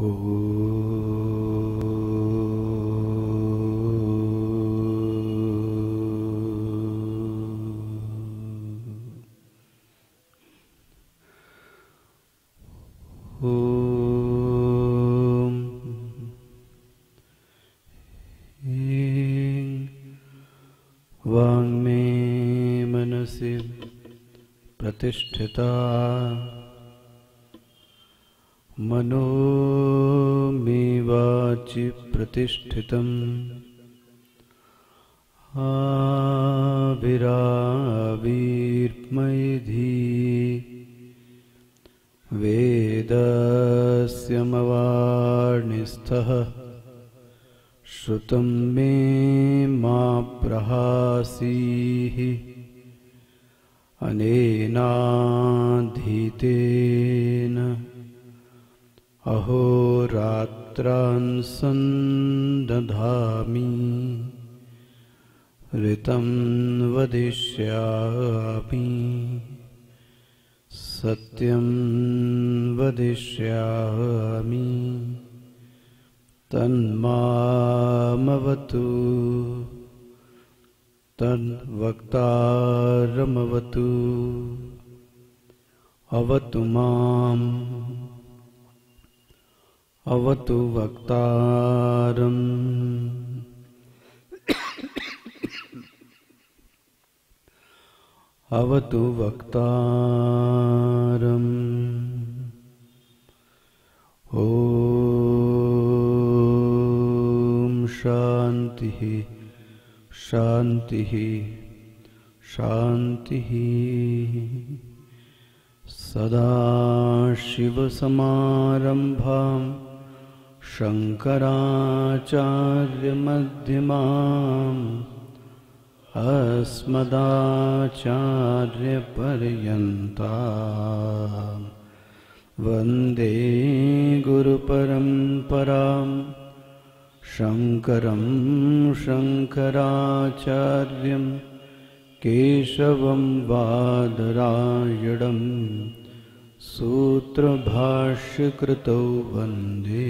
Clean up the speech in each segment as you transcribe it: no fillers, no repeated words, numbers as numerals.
वाङ्मे मनसि प्रतिष्ठिता मनो मे वाचि प्रतिष्ठितम् आविराविर्मयिधी वेदस्यमवार्णिस्थः श्रुतं मे मा प्रहासीः अनेनाधीतेन अहोरात्रान् सन्दधामि ऋतं वदिष्यामि सत्यं वदिष्यामि तन्मामवतु तद्वक्तारमवतु अवतु माम् अवतु वक्तारम् अवतु वक्तारम् ॐ शान्तिः शान्तिः शान्तिः सदाशिवसमारम्भां शङ्कराचार्यमध्यमाम् अस्मदाचार्यपर्यन्तां वन्दे गुरुपरम्परां शङ्करं शङ्कराचार्यं केशवं बादरायणं सूत्रभाष्यकृतौ वन्दे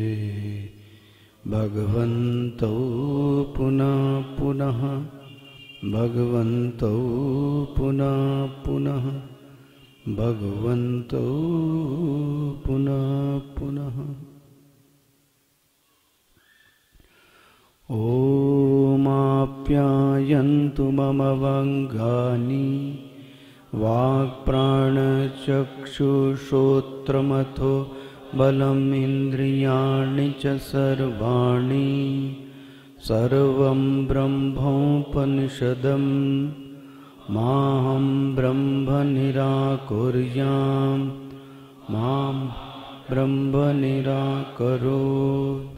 भगवन्तौ पुनः पुनः भगवन्तौ पुनः पुनः भगवन्तौ पुनः पुनः ओमाप्यायन्तु मम वङ्गानि वाक्प्राणचक्षुश्रोत्रमथो बलम् इन्द्रियाणि च सर्वाणि सर्वं ब्रह्मोपनिषदं माहं ब्रह्म निराकुर्यां मां ब्रह्म निराकरोत्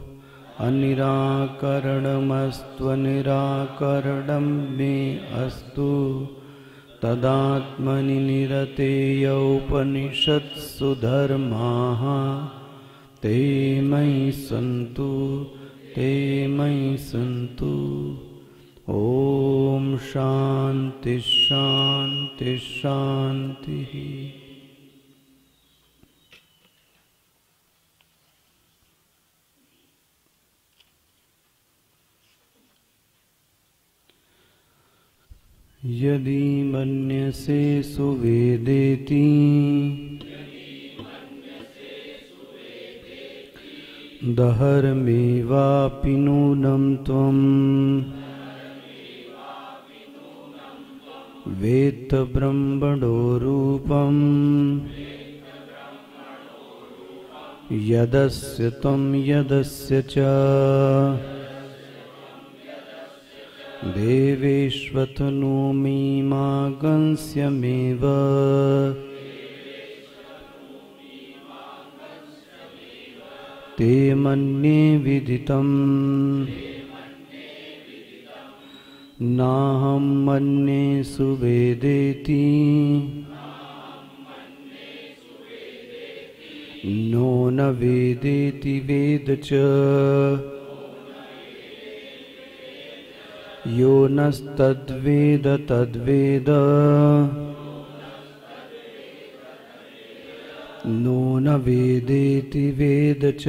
अनिराकरणमस्त्वनिराकरणं मे अस्तु तदात्मनि निरतेय उपनिषत्सु धर्माः ते मयि सन्तु ते मयि सन्तु। ॐ शान्ति शान्ति शान्तिः। यदि मन्यसे सुवेदेति दहर्मेवापि नूनं त्वं वेत्त ब्रह्मणो रूपं यदस्य त्वं यदस्य च देवेष्वतनोमीमागंस्यमेव ते मन्ये विदितम् नाहं मन्ये सुवेदेति नो न वेदेति वेद च यो नस्तद्वेद तद्वेद नो न वेदेति वेद च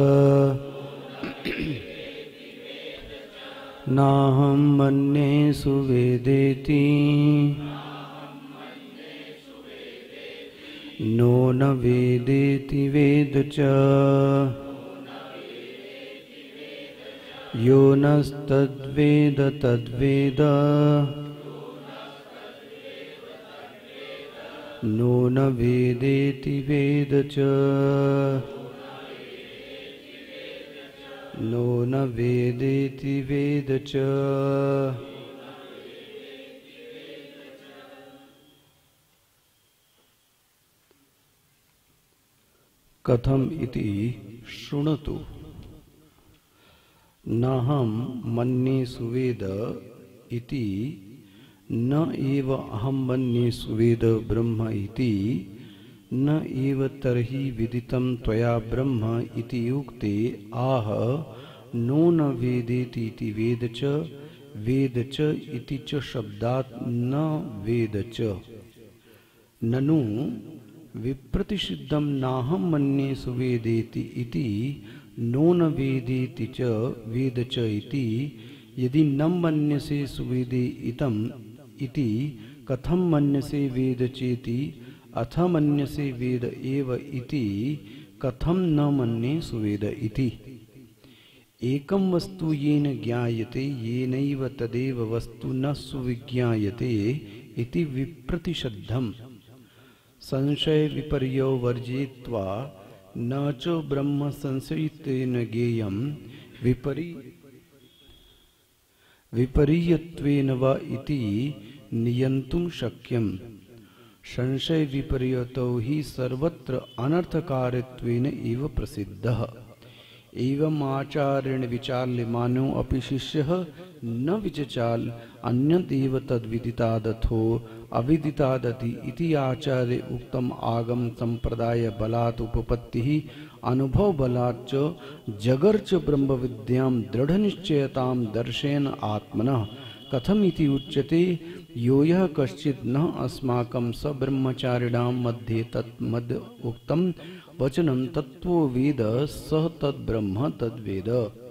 नाहं मन्ये सुवेदेति नो न वेदेति वेद च यो नस्तद्वेद तद्वेद नो न वेदेति वेद च नो न वेदेति वेद च। कथम इति शृणुतु नाहं मन्ये सुवेद इति न एव अहं मन्ये सुवेद ब्रह्म इति न एव तर्हि विदितं त्वया ब्रह्म इति युक्ते आह नो न वेदेति इति वेद च इति च शब्दात् न वेद च ननु विप्रतिषिद्धं नाहं मन्ये सुवेदेति इति नो न वेदेति च वेद च इति यदि न मन्यसे सुवेदे इतम इति कथं मन्यसे वेद चेति अथ मन्यसे वेद एव इति कथं न मन्ये सुवेद इति। एकं वस्तु येन ज्ञायते येनैव तदेव वस्तु न सुविज्ञायते इति विप्रतिषिद्धम् संशय विपर्यो वर्जयित्वा न च ब्रह्म संशयित्वेन ज्ञेयं विपर्ययत्वेन वा इति नियन्तुं शक्यम्। संशय विपर्यतो हि सर्वत्र अनर्थकारित्वेन एव प्रसिद्धः। एवं आचार्येण विचाल्यमानो अपि शिष्यः न विचचाल अन्यदेव तद्विदितादथो अविदितादति इति आचार्य उक्तम आगम संप्रदाय बलात् उपपत्तिः अनुभव बलात् च जगर्च ब्रह्म विद्यां दृढ़ निश्चयतां दर्शयन् आत्मनः कथम इति उच्यते यो यः कश्चित् न अस्माकं स ब्रह्मचारिणां मध्ये तत्मद् उक्तं वचनं तत्त्वो वेद सः तद्ब्रह्म तद्वेद।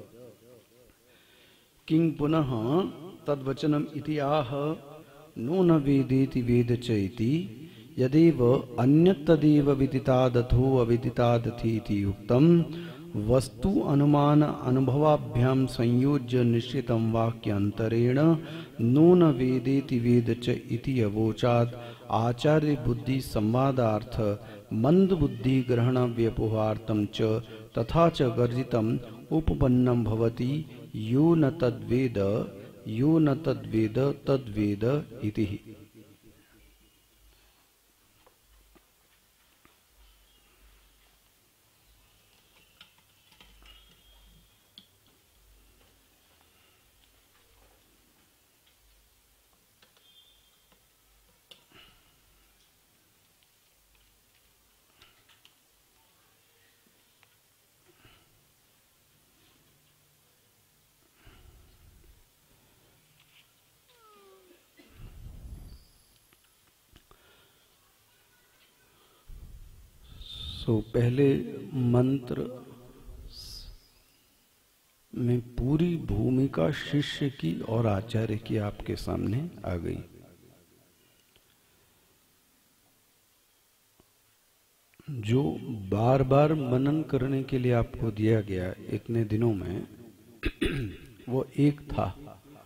किं पुनः तद्वचनम् इति आह नो न वेदेति वेद च इति यदेव अन्यत् तदेव विदितादथो अविदितादथि इति उक्तं वस्तु अनुमान अनुभवाभ्यां संयोज्य निश्चितं वाक्यान्तरेण नो न वेदेति वेद च इति अवोचात् आचार्य बुद्धि संवादार्थ मंद बुद्धि ग्रहण व्यपोहार्थं च तथा च गर्जितम् उपपन्नं भवति यो न तद्वेद तद्वेद इति। पहले मंत्र में पूरी भूमिका शिष्य की और आचार्य की आपके सामने आ गई। जो बार बार मनन करने के लिए आपको दिया गया इतने दिनों में वो एक था।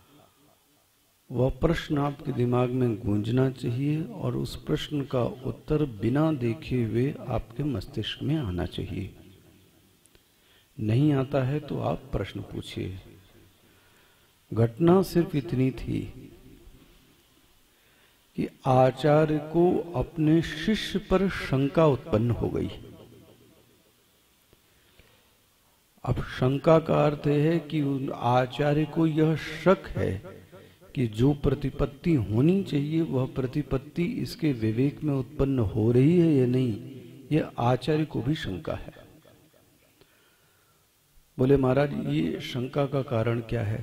वह प्रश्न आपके दिमाग में गूंजना चाहिए और उस प्रश्न का उत्तर बिना देखे हुए आपके मस्तिष्क में आना चाहिए। नहीं आता है तो आप प्रश्न पूछिए। घटना सिर्फ इतनी थी कि आचार्य को अपने शिष्य पर शंका उत्पन्न हो गई। अब शंका का अर्थ है कि आचार्य को यह शक है कि जो प्रतिपत्ति होनी चाहिए वह प्रतिपत्ति इसके विवेक में उत्पन्न हो रही है या नहीं, यह आचार्य को भी शंका है। बोले महाराज ये शंका का कारण क्या है?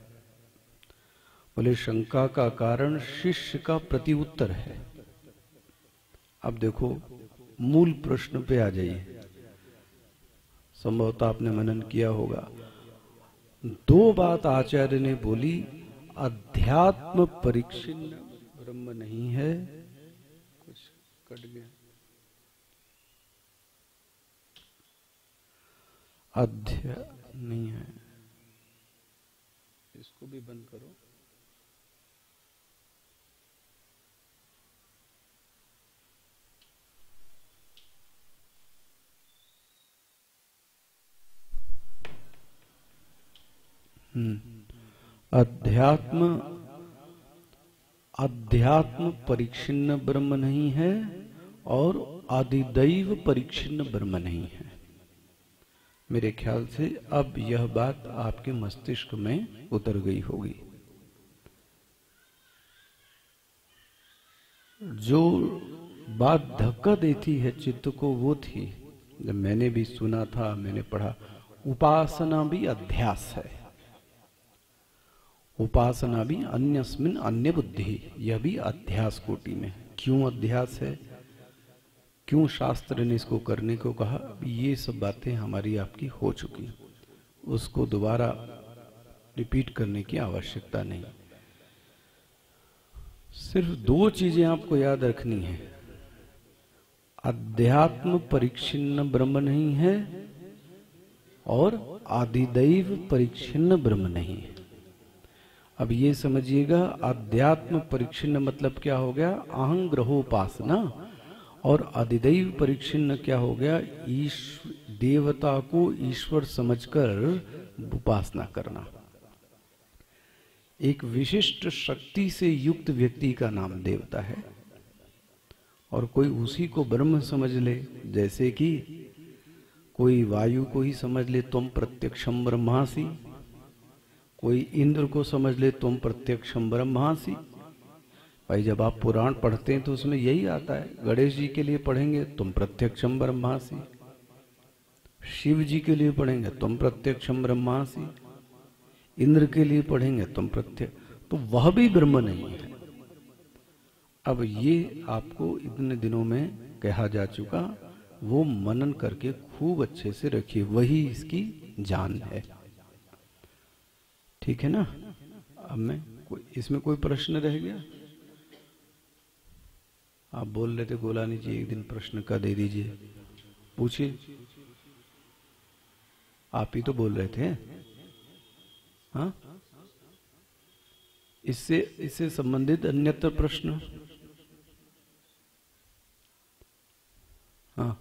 बोले शंका का कारण शिष्य का प्रति उत्तर है। अब देखो मूल प्रश्न पे आ जाइए। संभवतः आपने मनन किया होगा। दो बात आचार्य ने बोली, अध्यात्म परिच्छिन्न ब्रह्म नहीं है। कुछ कट गया। नहीं है, इसको भी बंद करो। अध्यात्म परिच्छिन्न ब्रह्म नहीं है और आदिदैव परिच्छिन्न ब्रह्म नहीं है। मेरे ख्याल से अब यह बात आपके मस्तिष्क में उतर गई होगी। जो बात धक्का देती है चित्त को वो थी, जब मैंने भी सुना था, मैंने पढ़ा, उपासना भी अध्यास है। उपासना भी अन्यस्मिन् अन्य बुद्धि, यह भी अध्यास कोटि में। क्यों अध्यास है, क्यों शास्त्र ने इसको करने को कहा, ये सब बातें हमारी आपकी हो चुकी, उसको दोबारा रिपीट करने की आवश्यकता नहीं। सिर्फ दो चीजें आपको याद रखनी है, अध्यात्म परिच्छिन्न ब्रह्म नहीं है और आदिदैव परिच्छिन्न ब्रह्म नहीं है। अब ये समझिएगा, अध्यात्म परिच्छिन्न मतलब क्या हो गया, अहं ग्रहोपासना, और आदिदैव परिच्छिन्न क्या हो गया, देवता को ईश्वर समझकर उपासना करना। एक विशिष्ट शक्ति से युक्त व्यक्ति का नाम देवता है, और कोई उसी को ब्रह्म समझ ले, जैसे कि कोई वायु को ही समझ ले, तुम प्रत्यक्षम ब्रह्मासि, कोई इंद्र को समझ ले, तुम प्रत्यक्षम ब्रह्मासि। भाई जब आप पुराण पढ़ते हैं तो उसमें यही आता है। गणेश जी के लिए पढ़ेंगे तुम प्रत्यक्षम ब्रह्मासि, शिव जी के लिए पढ़ेंगे तुम प्रत्यक्षम ब्रह्मासि, इंद्र के लिए पढ़ेंगे तुम प्रत्यक्ष, तो वह भी ब्रह्म नहीं है। अब ये आपको इतने दिनों में कहा जा चुका, वो मनन करके खूब अच्छे से रखिए, वही इसकी जान है। ठीक है ना। अब मैं इसमें कोई प्रश्न रह गया? आप बोल रहे थे गोलानी जी एक दिन प्रश्न का दे दीजिए, पूछिए। आप ही तो बोल रहे थे। हाँ, इससे संबंधित अन्यत्र प्रश्न? हाँ,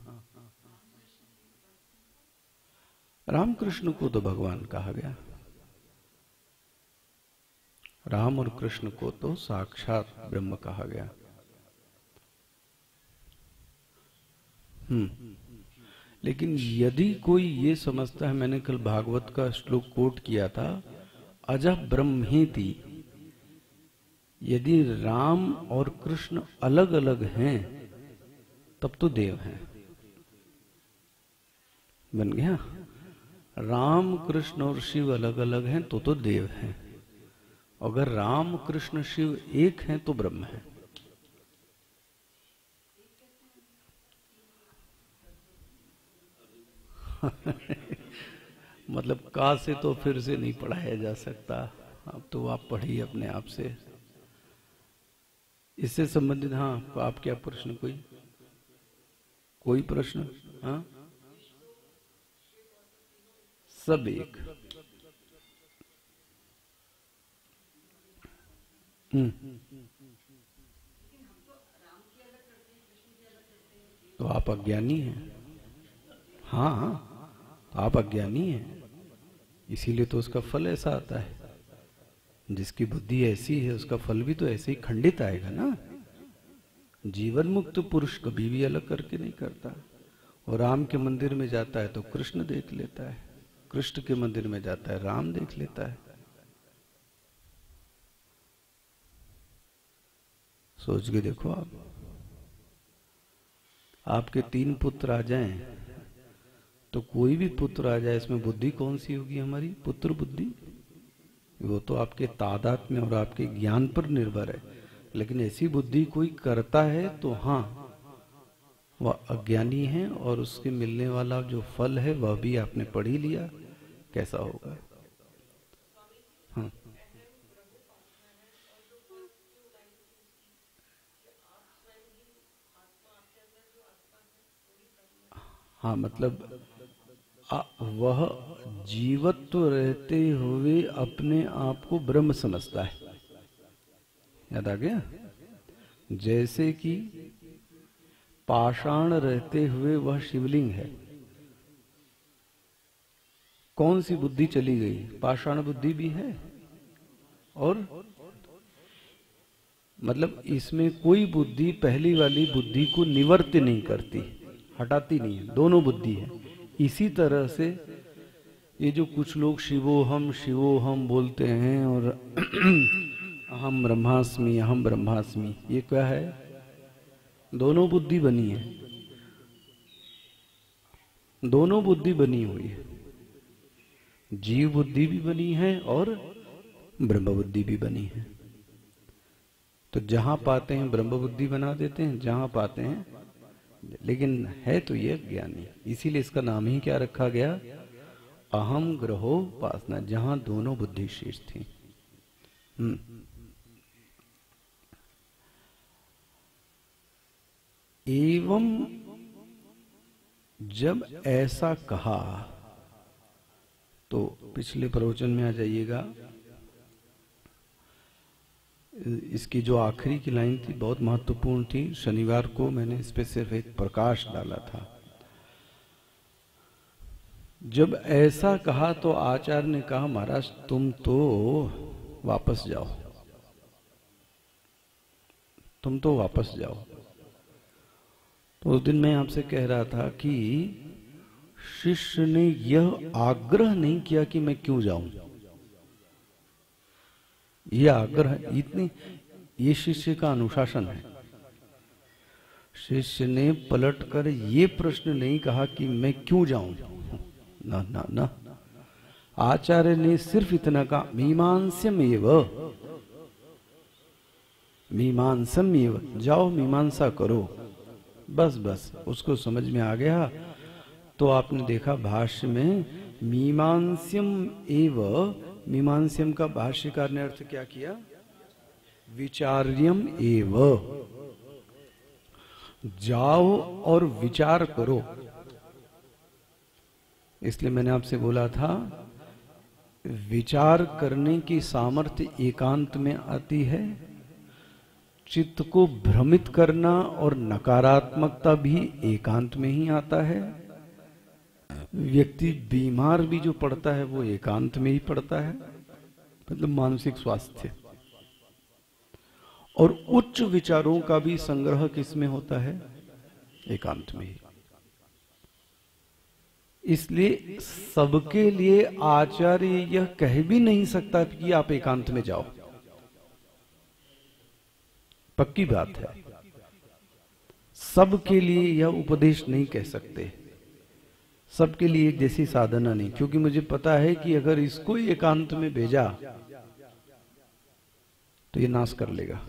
रामकृष्ण को तो भगवान कहा गया, राम और कृष्ण को तो साक्षात ब्रह्म कहा गया। लेकिन यदि कोई ये समझता है, मैंने कल भागवत का श्लोक कोट किया था, अजः ब्रह्मेति, यदि राम और कृष्ण अलग अलग हैं तब तो देव हैं। बन गया, राम कृष्ण और शिव अलग अलग हैं तो देव हैं। अगर राम कृष्ण शिव एक हैं तो ब्रह्म है। मतलब का से तो फिर से नहीं पढ़ाया जा सकता, अब तो आप पढ़िए अपने आप से। इससे संबंधित हाँ, आप क्या प्रश्न, कोई प्रश्न? हाँ, सब एक। तो आप अज्ञानी हैं। हाँ, तो आप अज्ञानी हैं, इसीलिए तो उसका फल ऐसा आता है। जिसकी बुद्धि ऐसी है उसका फल भी तो ऐसे ही खंडित आएगा ना। जीवन मुक्त पुरुष कभी भी अलग करके नहीं करता। और राम के मंदिर में जाता है तो कृष्ण देख लेता है, कृष्ण के मंदिर में जाता है राम देख लेता है। सोच के देखो, आपके 3 पुत्र आ जाएं तो कोई भी पुत्र आ जाए, इसमें बुद्धि कौन सी होगी हमारी? पुत्र बुद्धि। वो तो आपके तादाद में और आपके ज्ञान पर निर्भर है। लेकिन ऐसी बुद्धि कोई करता है तो हाँ, वह अज्ञानी है और उसके मिलने वाला जो फल है वह भी आपने पढ़ ही लिया, कैसा होगा। हाँ हाँ, मतलब वह जीवत्व रहते हुए अपने आप को ब्रह्म समझता है। याद आ गया? जैसे कि पाषाण रहते हुए वह शिवलिंग है। कौन सी बुद्धि चली गई? पाषाण बुद्धि भी है, और मतलब इसमें कोई बुद्धि पहली वाली बुद्धि को निवर्त्य नहीं करती, हटाती नहीं है, दोनों बुद्धि है। इसी तरह से ये जो कुछ लोग शिवोहम बोलते हैं और अहम ब्रह्मास्मि, ये क्या है? दोनों बुद्धि बनी है, दोनों बुद्धि बनी हुई है। जीव बुद्धि भी बनी है और ब्रह्म बुद्धि भी बनी है। तो जहां पाते हैं ब्रह्म बुद्धि बना देते हैं, जहां पाते हैं, लेकिन है तो ये ज्ञानी। इसीलिए इसका नाम ही क्या रखा गया? अहम ग्रहोपासना, जहां दोनों बुद्धि शीर्ष थी। एवं जब ऐसा कहा, तो पिछले प्रवचन में आ जाइएगा, इसकी जो आखिरी की लाइन थी बहुत महत्वपूर्ण थी। शनिवार को मैंने इस पे सिर्फ एक प्रकाश डाला था। जब ऐसा कहा तो आचार्य ने कहा, महाराज तुम तो वापस जाओ, तुम तो वापस जाओ। तो उस दिन मैं आपसे कह रहा था कि शिष्य ने यह आग्रह नहीं किया कि मैं क्यों जाऊं। यह आग्रह इतनी, ये शिष्य का अनुशासन है। शिष्य ने पलटकर ये प्रश्न नहीं कहा कि मैं क्यों जाऊं, ना ना ना। आचार्य ने सिर्फ इतना कहा, मीमांस्यम एव, मीमांसम एव, जाओ मीमांसा करो, बस बस। उसको समझ में आ गया। तो आपने देखा भाष्य में मीमांस्यम एव, मीमांस्यम का भाष्यकार ने अर्थ क्या किया? विचार्यम एव, जाओ और विचार करो। इसलिए मैंने आपसे बोला था, विचार करने की सामर्थ्य एकांत में आती है। चित्त को भ्रमित करना और नकारात्मकता भी एकांत में ही आता है। व्यक्ति बीमार भी जो पड़ता है वो एकांत में ही पड़ता है, मतलब मानसिक स्वास्थ्य। और उच्च विचारों का भी संग्रह किसमें होता है? एकांत में ही। इसलिए सबके लिए आचार्य यह कह भी नहीं सकता कि आप एकांत में जाओ, पक्की बात है। सबके लिए यह उपदेश नहीं कह सकते, सबके लिए एक जैसी साधना नहीं। क्योंकि मुझे पता है कि अगर इसको एकांत में भेजा तो ये नाश कर लेगा,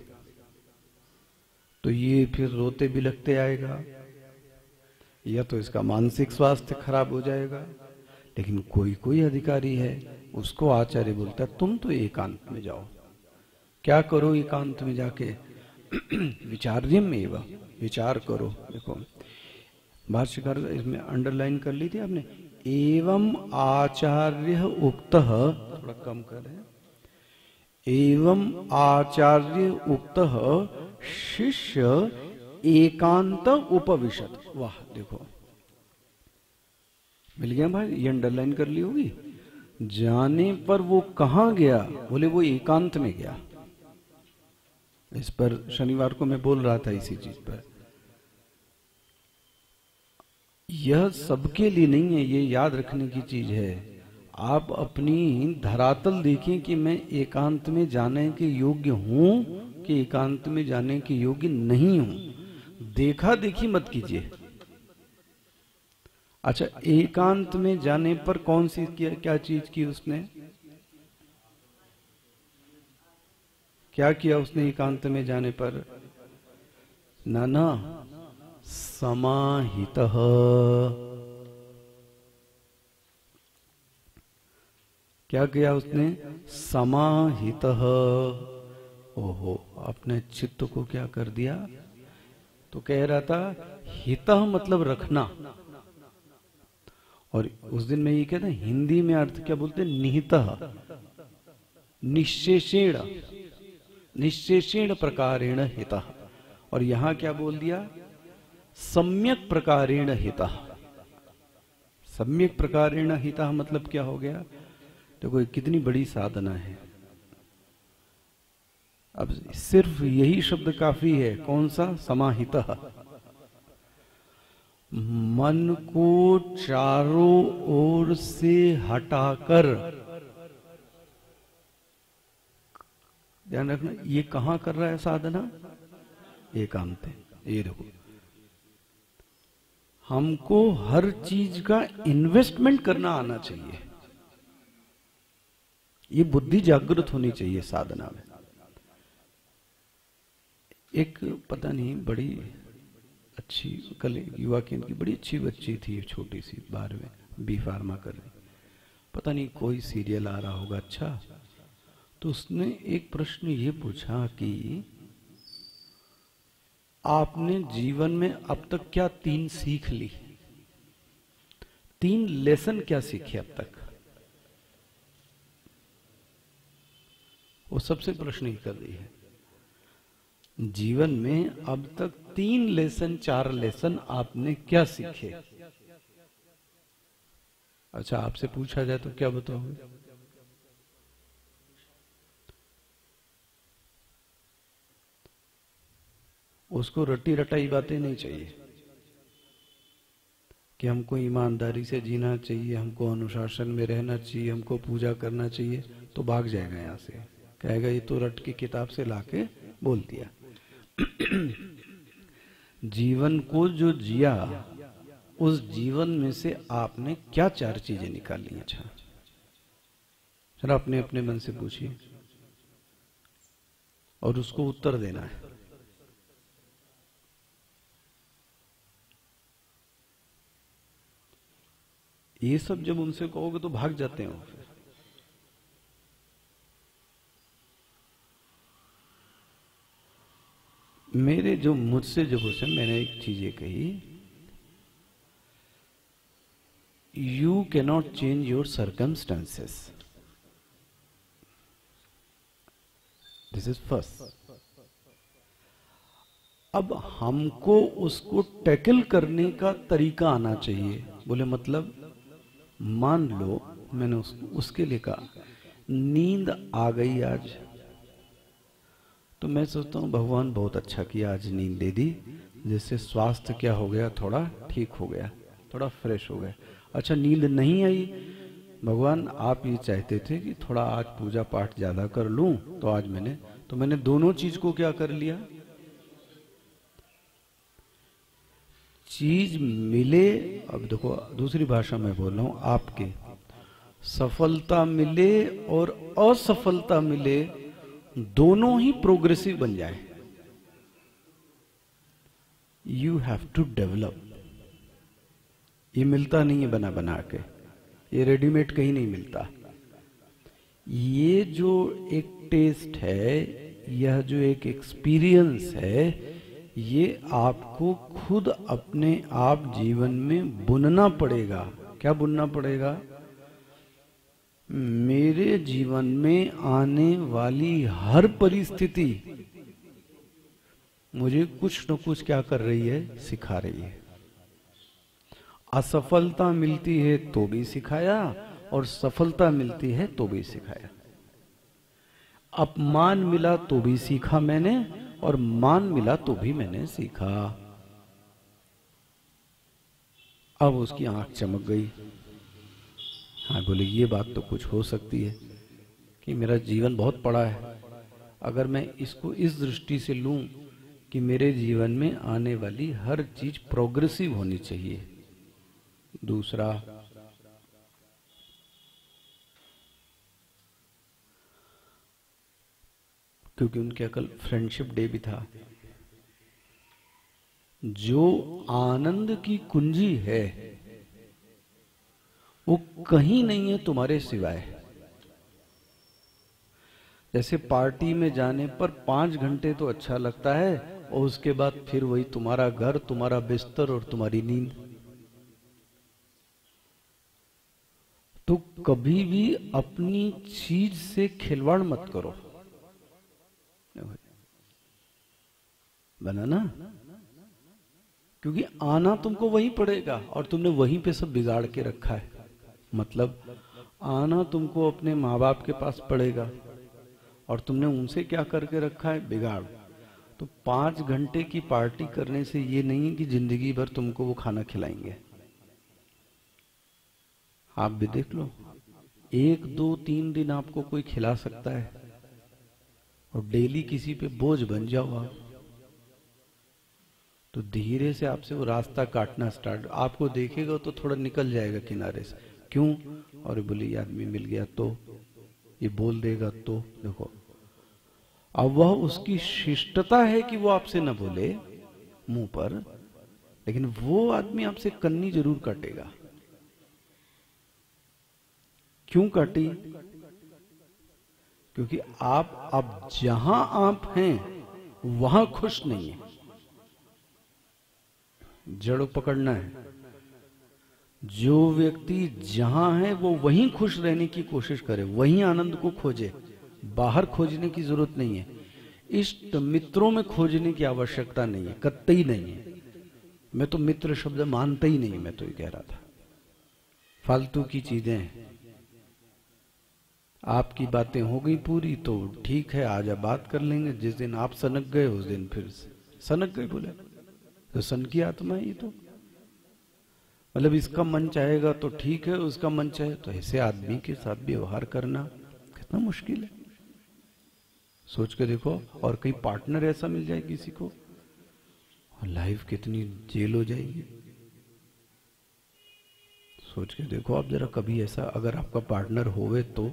तो ये फिर रोते बिलखते आएगा, या तो इसका मानसिक स्वास्थ्य खराब हो जाएगा। लेकिन कोई कोई अधिकारी है, उसको आचार्य बोलता है तुम तो एकांत में जाओ। क्या करो एकांत में जाके? विचार्यम एव, विचार करो। देखो भाष्यकार इसमें अंडरलाइन कर ली थी आपने, एवं आचार्य उक्तः, थोड़ा कम करें, एवं आचार्य उक्तः शिष्य एकांत उपविशत। वाह, देखो मिल गया भाई, ये अंडरलाइन कर ली होगी। जाने पर वो कहां गया? बोले वो एकांत में गया। इस पर शनिवार को मैं बोल रहा था इसी चीज पर। यह सबके लिए नहीं है, ये याद रखने की चीज है। आप अपनी धरातल देखें कि मैं एकांत में जाने के योग्य हूं कि एकांत में जाने के योग्य नहीं हूं। देखा देखी मत कीजिए। अच्छा, एकांत में जाने पर कौन सी क्या चीज की उसने? क्या किया उसने एकांत में जाने पर? ना, समाहितः। क्या किया उसने? समाहितः। ओहो, अपने चित्त को क्या कर दिया? तो कह रहा था हितः मतलब रखना, और उस दिन मैं ये कहता हिंदी में अर्थ क्या बोलते? निहितः, निश्शेषेण, निश्शेषेण प्रकारेण हितः। और यहां क्या बोल दिया? सम्यक प्रकारेण हितः। सम्यक प्रकारेण हितः मतलब क्या हो गया? देखो कितनी बड़ी साधना है। अब सिर्फ यही शब्द काफी है। कौन सा? समाहितः। मन को चारों ओर से हटाकर, ध्यान रखना, ये कहां कर रहा है साधना? एकांत है। ये देखो, हमको हर चीज का इन्वेस्टमेंट करना आना चाहिए। ये बुद्धि जागृत होनी चाहिए साधना में। एक पता नहीं बड़ी अच्छी, कल युवा केंद्र की बड़ी अच्छी बच्ची थी, छोटी सी, 12वें बी फार्मा कर रही, पता नहीं कोई सीरियल आ रहा होगा अच्छा, तो उसने एक प्रश्न ये पूछा कि आपने जीवन में अब तक क्या 3 सीख ली? 3 लेसन क्या सीखे अब तक? वो सबसे प्रश्न ही कर रही है। जीवन में अब तक 3 लेसन 4 लेसन आपने क्या सीखे? अच्छा, आपसे पूछा जाए तो क्या बताओगे? उसको रटी रटाई बातें नहीं चाहिए कि हमको ईमानदारी से जीना चाहिए, हमको अनुशासन में रहना चाहिए, हमको पूजा करना चाहिए, तो भाग जाएगा यहां से, कहेगा ये तो रट की किताब से लाके बोल दिया। जीवन को जो जिया, उस जीवन में से आपने क्या 4 चीजें निकाली? अच्छा, जरा अपने अपने मन से पूछिए और उसको उत्तर देना है। ये सब जब उनसे कहोगे तो भाग जाते हैं वो। फिर मेरे जो मुझसे जो क्वेश्चन, मैंने एक चीज ये कही, you cannot change your circumstances, this is first. अब हमको उसको टैकल करने का तरीका आना चाहिए। बोले मतलब, मान लो मैंने उसके लिए कहा नींद आ गई आज, तो मैं सोचता हूँ भगवान बहुत अच्छा किया, आज नींद दे दी, जिससे स्वास्थ्य क्या हो गया? थोड़ा ठीक हो गया, थोड़ा फ्रेश हो गया। अच्छा, नींद नहीं आई, भगवान आप ये चाहते थे कि थोड़ा आज पूजा पाठ ज्यादा कर लूं, तो आज मैंने दोनों चीज को क्या कर लिया? चीज मिले, अब देखो दूसरी भाषा में बोल रहा हूं, आपके सफलता मिले और असफलता मिले, दोनों ही प्रोग्रेसिव बन जाए। You have to develop. ये मिलता नहीं है बना बना के, ये रेडीमेड कहीं नहीं मिलता। ये जो एक टेस्ट है, यह जो एक एक्सपीरियंस है, ये आपको खुद अपने आप जीवन में बुनना पड़ेगा। क्या बुनना पड़ेगा? मेरे जीवन में आने वाली हर परिस्थिति मुझे कुछ न कुछ क्या कर रही है? सिखा रही है। असफलता मिलती है तो भी सिखाया, और सफलता मिलती है तो भी सिखाया। अपमान मिला तो भी सीखा मैंने, और मान मिला तो भी मैंने सीखा। अब उसकी आंख चमक गई। हाँ, बोले ये बात तो कुछ हो सकती है कि मेरा जीवन बहुत बड़ा है, अगर मैं इसको इस दृष्टि से लूं कि मेरे जीवन में आने वाली हर चीज प्रोग्रेसिव होनी चाहिए। दूसरा, क्योंकि उनके कल फ्रेंडशिप डे भी था, जो आनंद की कुंजी है वो कहीं नहीं है तुम्हारे सिवाय। जैसे पार्टी में जाने पर 5 घंटे तो अच्छा लगता है और उसके बाद फिर वही तुम्हारा घर, तुम्हारा बिस्तर और तुम्हारी नींद। तो कभी भी अपनी चीज से खिलवाड़ मत करो। बना ना, क्योंकि आना तुमको वहीं पड़ेगा और तुमने वहीं पे सब बिगाड़ के रखा है। मतलब आना तुमको अपने माँ बाप के पास पड़ेगा और तुमने उनसे क्या करके रखा है, बिगाड़। तो 5 घंटे की पार्टी करने से ये नहीं है कि जिंदगी भर तुमको वो खाना खिलाएंगे। आप भी देख लो, 1, 2, 3 दिन आपको कोई खिला सकता है और डेली किसी पे बोझ बन जाओ आप, तो धीरे से आपसे वो रास्ता काटना स्टार्ट। आपको देखेगा तो थोड़ा निकल जाएगा किनारे से। क्यों? और बोले ये आदमी मिल गया तो, ये बोल देगा तो। देखो, अब वह उसकी शिष्टता है कि वो आपसे न बोले मुंह पर, लेकिन वो आदमी आपसे कन्नी जरूर काटेगा। क्यों काटी? क्योंकि आप अब जहां आप हैं वहां खुश नहीं है। जड़ पकड़ना है। जो व्यक्ति जहां है वो वहीं खुश रहने की कोशिश करे, वहीं आनंद को खोजे। बाहर खोजने की जरूरत नहीं है, इष्ट मित्रों में खोजने की आवश्यकता नहीं है, कतई नहीं है। मैं तो मित्र शब्द मानता ही नहीं, मैं तो ये कह रहा था, फालतू की चीजें हैं। आपकी बातें हो गई पूरी तो ठीक है, आज आप बात कर लेंगे। जिस दिन आप सनक गए उस दिन फिर सनक गए। बोले तो सन की आत्मा है ये तो। मतलब इसका मन चाहेगा तो ठीक है, उसका मन चाहे तो। ऐसे आदमी के साथ व्यवहार करना कितना मुश्किल है, सोच के देखो। और कहीं पार्टनर ऐसा मिल जाए किसी को, लाइफ कितनी जेल हो जाएगी। सोच के देखो आप जरा, कभी ऐसा अगर आपका पार्टनर होवे तो।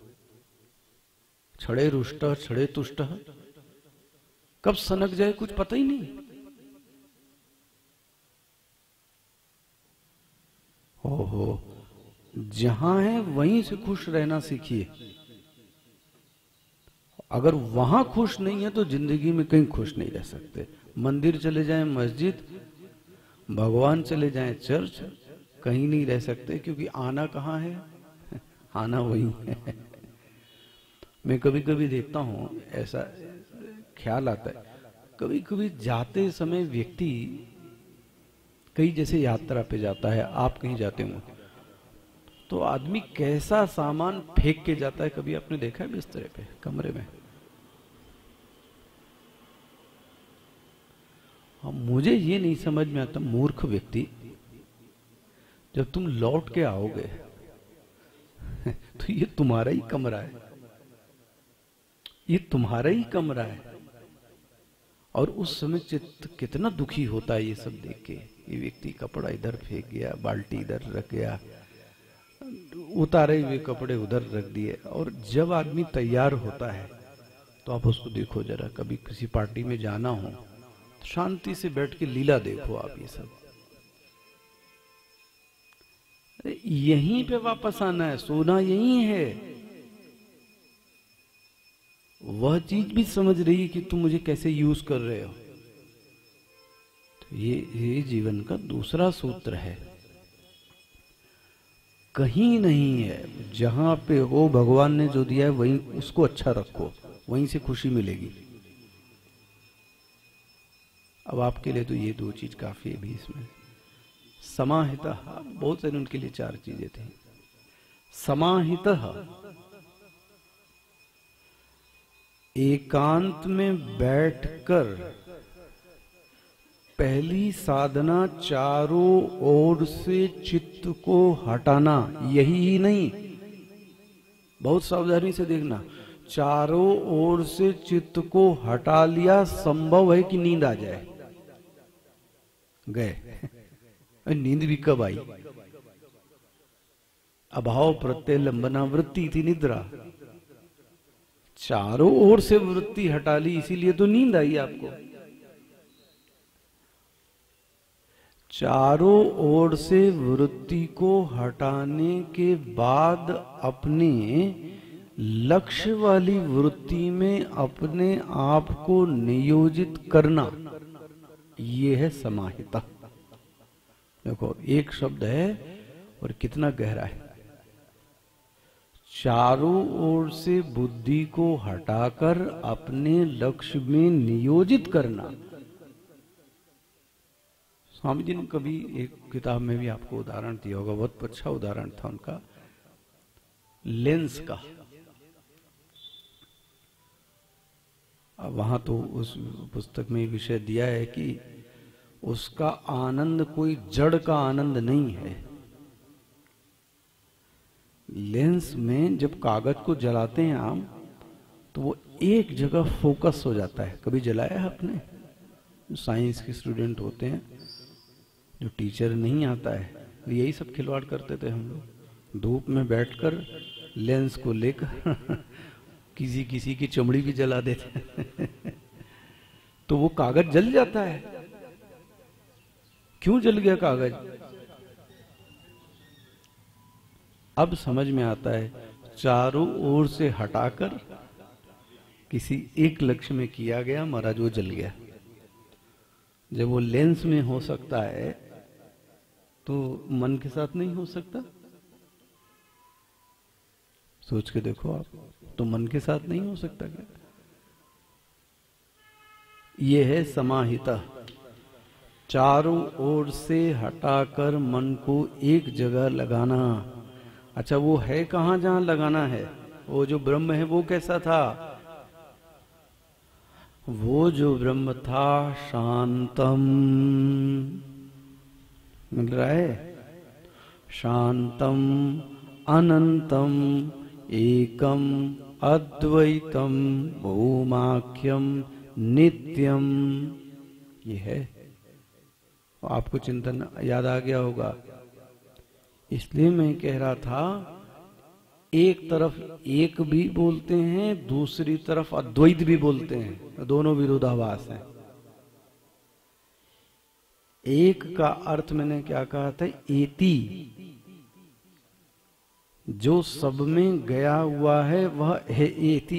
छड़े रुष्ट छड़े तुष्ट, कब सनक जाए कुछ पता ही नहीं। ओहो, जहां है वहीं से खुश रहना सीखिए। अगर वहां खुश नहीं है तो जिंदगी में कहीं खुश नहीं रह सकते। मंदिर चले जाएं, मस्जिद, भगवान चले जाएं, चर्च, कहीं नहीं रह सकते। क्योंकि आना कहाँ है, आना वही है। मैं कभी कभी देखता हूं, ऐसा ख्याल आता है, कभी कभी जाते समय व्यक्ति कहीं जैसे यात्रा पे जाता है, आप कहीं जाते हो तो आदमी कैसा सामान फेंक के जाता है, कभी आपने देखा है बिस्तरे पे, कमरे में? मुझे ये नहीं समझ में आता, मूर्ख व्यक्ति, जब तुम लौट के आओगे तो ये तुम्हारा ही कमरा है, ये तुम्हारा ही कमरा है। और उस समय चित्त कितना दुखी होता है ये सब देख के। ये व्यक्ति कपड़ा इधर फेंक गया, बाल्टी इधर रख गया, उतारे हुए कपड़े उधर रख दिए। और जब आदमी तैयार होता है तो आप उसको देखो जरा, कभी किसी पार्टी में जाना हो तो शांति से बैठ के लीला देखो आप। ये सब यहीं पे वापस आना है, सोना यहीं है। वह चीज भी समझ रही है कि तुम मुझे कैसे यूज कर रहे हो। तो ये जीवन का दूसरा सूत्र है। कहीं नहीं है, जहां पे हो भगवान ने जो दिया है वहीं उसको अच्छा रखो, वहीं से खुशी मिलेगी। अब आपके लिए तो ये 2 चीज काफी है भी इसमें। समाहितः, बहुत सारे उनके लिए 4 चीजें थी। समाहितः, एकांत में बैठकर पहली साधना चारों ओर से चित्त को हटाना। यही ही नहीं, बहुत सावधानी से देखना, चारों ओर से चित्त को हटा लिया, संभव है कि नींद आ जाए। गए नींद भी कब आई? अभाव प्रत्यय लंबना वृत्ति थी निद्रा। चारों ओर से वृत्ति हटा ली, इसीलिए तो नींद आई आपको। चारों ओर से वृत्ति को हटाने के बाद अपने लक्ष्य वाली वृत्ति में अपने आप को नियोजित करना, ये है समाहिता। देखो एक शब्द है और कितना गहरा है। चारों ओर से बुद्धि को हटाकर अपने लक्ष्य में नियोजित करना। स्वामी जी ने कभी एक किताब में भी आपको उदाहरण दिया होगा, बहुत अच्छा उदाहरण था उनका, लेंस का। अब वहां तो उस पुस्तक में विषय दिया है कि उसका आनंद कोई जड़ का आनंद नहीं है। लेंस में जब कागज को जलाते हैं हम, तो वो एक जगह फोकस हो जाता है। कभी जलाया है आपने? जो साइंस के स्टूडेंट होते हैं, जो टीचर नहीं आता है, यही सब खिलवाड़ करते थे हम लोग। धूप में बैठकर लेंस को लेकर किसी किसी की चमड़ी भी जला देते तो वो कागज जल जाता है। क्यों जल गया कागज? अब समझ में आता है, चारों ओर से हटाकर किसी एक लक्ष्य में किया गया, महाराज वो जल गया। जब वो लेंस में हो सकता है तो मन के साथ नहीं हो सकता? सोच के देखो आप, तो मन के साथ नहीं हो सकता क्या? ये है समाहिता। चारों ओर से हटाकर मन को एक जगह लगाना। अच्छा, वो है कहां जहां लगाना है? वो जो ब्रह्म है वो कैसा था? वो जो ब्रह्म था शांतम, मिल रहा है? शांतम अनंतम एकम अद्वैतम भूमाख्यम नित्यम, ये है। आपको चिंतन याद आ गया होगा। इसलिए मैं कह रहा था, एक तरफ एक भी बोलते हैं, दूसरी तरफ अद्वैत भी बोलते हैं, दोनों विरोधाभास हैं। एक का अर्थ मैंने क्या कहा था? एति, जो सब में गया हुआ है वह है एति।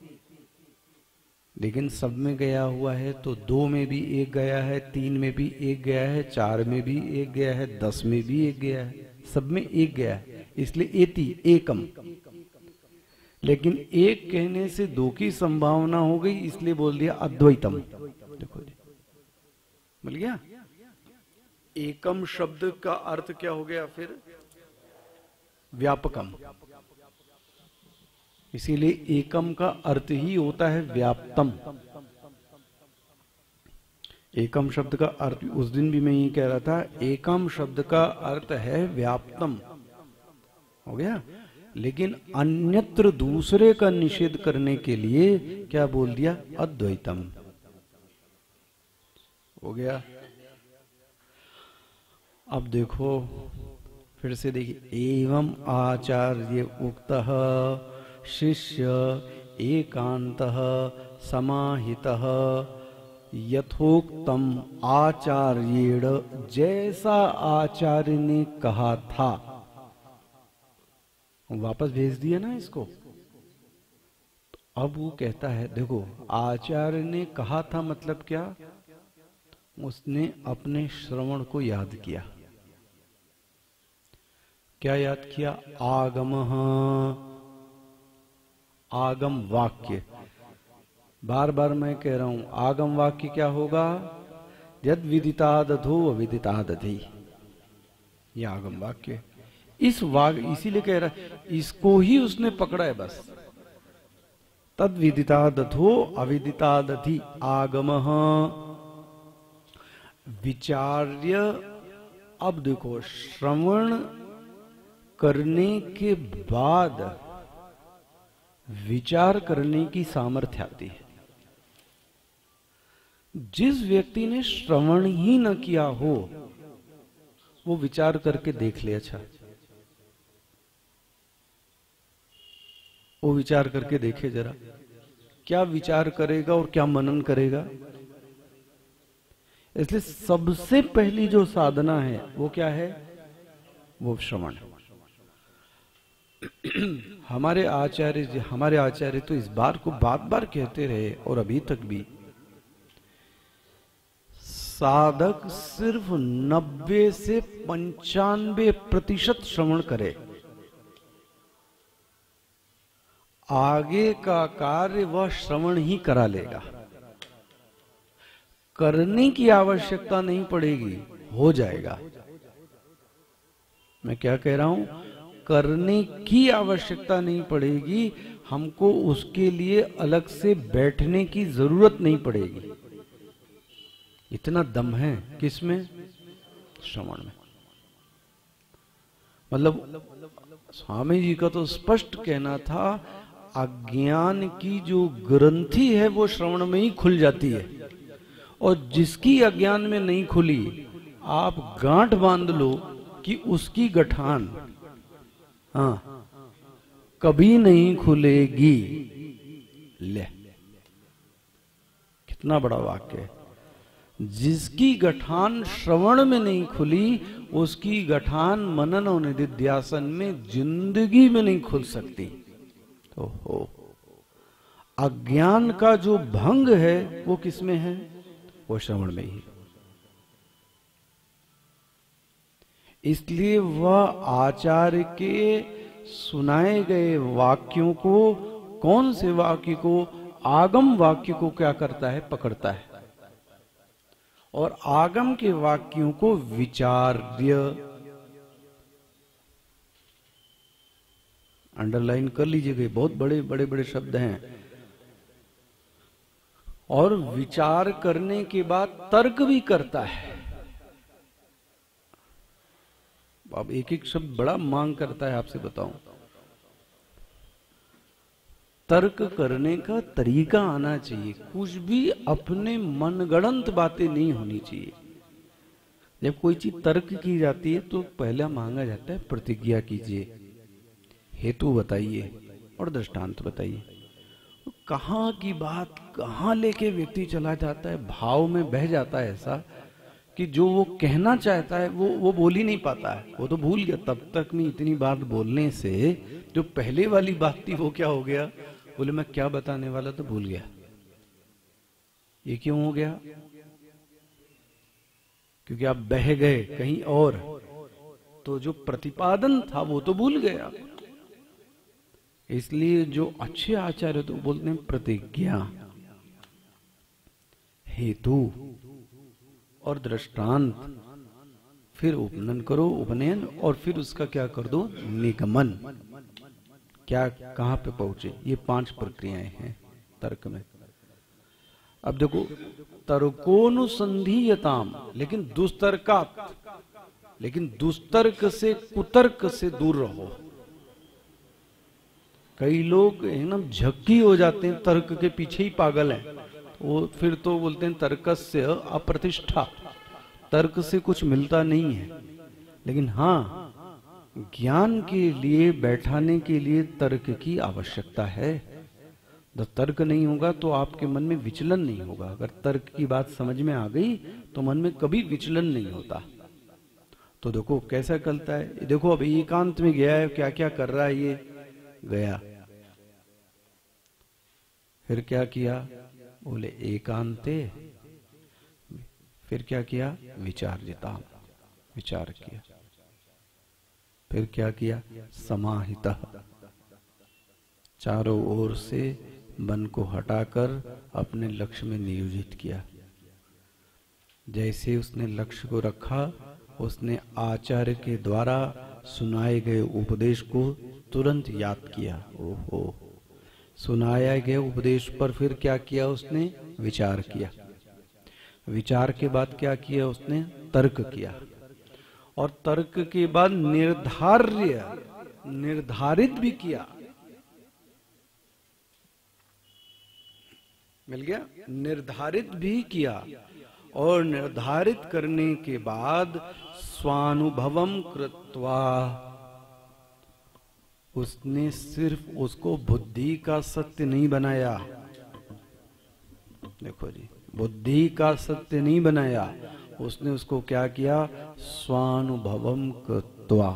लेकिन सब में गया हुआ है तो 2 में भी एक गया है, 3 में भी एक गया है, 4 में भी एक गया है, 10 में भी एक गया है, सब में एक गया है, इसलिए एति, एकम। लेकिन एक कहने से 2 की संभावना हो गई, इसलिए बोल दिया अद्वैतम। देखो जी, मिल गया? एकम शब्द का अर्थ क्या हो गया फिर? व्यापकम। इसीलिए एकम का अर्थ ही होता है व्याप्तम। एकम शब्द का अर्थ, उस दिन भी मैं ये कह रहा था, एकम शब्द का अर्थ है व्याप्तम, हो गया। लेकिन अन्यत्र दूसरे का निषेध करने के लिए क्या बोल दिया? अद्वैतम, हो गया। अब देखो, फिर से देखिए, एवं आचार्य उक्तः शिष्य एकांतः समाहितः यथोक्तम आचार्येण, जैसा आचार्य ने कहा था। वापस भेज दिया ना इसको। तो अब वो कहता है, देखो आचार्य ने कहा था मतलब क्या? उसने अपने श्रवण को याद किया। क्या याद किया? आगमः, आगम वाक्य। बार बार मैं कह रहा हूं, आगम वाक्य क्या होगा? यद विदितादधो अविदितादधि, ये आगम वाक्य। इस वाक्य इसीलिए कह रहा है, इसको ही उसने पकड़ा है बस। तद विदितादधो अविदितादधि आगमः विचार्य। अब देखो, श्रवण करने के बाद विचार करने की सामर्थ्य आती है। जिस व्यक्ति ने श्रवण ही न किया हो, वो विचार करके देख ले। अच्छा, वो विचार करके देखे जरा, क्या विचार करेगा और क्या मनन करेगा। इसलिए सबसे पहली जो साधना है वो क्या है? वो श्रवण। हमारे आचार्य तो इस बार को बार बार कहते रहे और अभी तक भी, साधक सिर्फ 90 से 95% श्रवण करे, आगे का कार्य वह श्रवण ही करा लेगा। करने की आवश्यकता नहीं पड़ेगी, हो जाएगा। मैं क्या कह रहा हूं? करने की आवश्यकता नहीं पड़ेगी, हमको उसके लिए अलग से बैठने की जरूरत नहीं पड़ेगी। इतना दम है किसमें? श्रवण में। मतलब स्वामी जी का तो स्पष्ट कहना था, अज्ञान की जो ग्रंथि है वो श्रवण में ही खुल जाती है, और जिसकी अज्ञान में नहीं खुली, आप गांठ बांध लो कि उसकी गठान कभी नहीं खुलेगी। ले, कितना बड़ा वाक्य है। जिसकी गठान श्रवण में नहीं खुली, उसकी गठान मनन और निधिध्यासन में जिंदगी में नहीं खुल सकती। तो हो, अज्ञान का जो भंग है वो किसमें है? वो श्रवण में ही। इसलिए वह आचार्य के सुनाए गए वाक्यों को, कौन से वाक्य को? आगम वाक्य को क्या करता है? पकड़ता है, और आगम के वाक्यों को विचार्य, अंडरलाइन कर लीजिएगा, बहुत बड़े बड़े बड़े शब्द हैं। और विचार करने के बाद तर्क भी करता है। अब एक एक शब्द बड़ा मांग करता है, आपसे बताऊं। तर्क करने का तरीका आना चाहिए, कुछ भी अपने मनगढ़ंत बातें नहीं होनी चाहिए। जब कोई चीज तर्क की जाती है तो पहला मांगा जाता है प्रतिज्ञा कीजिए, हेतु बताइए और दृष्टांत बताइए। कहाँ की बात कहाँ लेके व्यक्ति चला जाता है, भाव में बह जाता है ऐसा कि जो वो कहना चाहता है वो बोल ही नहीं पाता है, वो तो भूल गया। तब तक में इतनी बात बोलने से जो पहले वाली बात थी वो क्या हो गया? बोले मैं क्या बताने वाला तो भूल गया। ये क्यों हो गया? क्योंकि आप बह गए कहीं और, तो जो प्रतिपादन था वो तो भूल गया। इसलिए जो अच्छे आचार्य तो बोलते हैं प्रतिज्ञा, हेतु और दृष्टांत, फिर उपनयन करो, उपनयन, और फिर उसका क्या कर दो? निगमन। क्या कहां पे पहुंचे? ये 5 प्रक्रियाएं हैं तर्क में। अब देखो, तर्कोनुसंधीयताम, लेकिन दुस्तर्कात, लेकिन दुस्तर्क से कुतर्क से दूर रहो। कई लोग एकदम झक्की हो जाते हैं, तर्क के पीछे ही पागल हैं। वो फिर तो बोलते हैं तर्कस्य अप्रतिष्ठा, तर्क से कुछ मिलता नहीं है। लेकिन हाँ, ज्ञान के लिए बैठाने के लिए तर्क की आवश्यकता है। जब तर्क नहीं होगा तो आपके मन में विचलन नहीं होगा। अगर तर्क की बात समझ में आ गई तो मन में कभी विचलन नहीं होता। तो देखो कैसा करता है। देखो अब एकांत में गया है, क्या क्या कर रहा है ये? गया, फिर क्या किया? बोले एकांते, फिर क्या किया? विचार्यता, विचार किया। फिर क्या किया? समाहितः, चारों ओर से मन को हटाकर अपने लक्ष्य में नियोजित किया। जैसे उसने लक्ष्य को रखा, उसने आचार्य के द्वारा सुनाए गए उपदेश को तुरंत याद किया। ओहो, सुनाया गए उपदेश पर फिर क्या किया? उसने विचार किया। विचार के बाद क्या किया? उसने तर्क किया, और तर्क के बाद निर्धारित भी किया। मिल गया? निर्धारित भी किया, और निर्धारित करने के बाद स्वानुभवम कृत्वा, उसने सिर्फ उसको बुद्धि का सत्य नहीं बनाया। देखो जी, बुद्धि का सत्य नहीं बनाया, उसने उसको क्या किया, स्वानुभवम कृत्वा।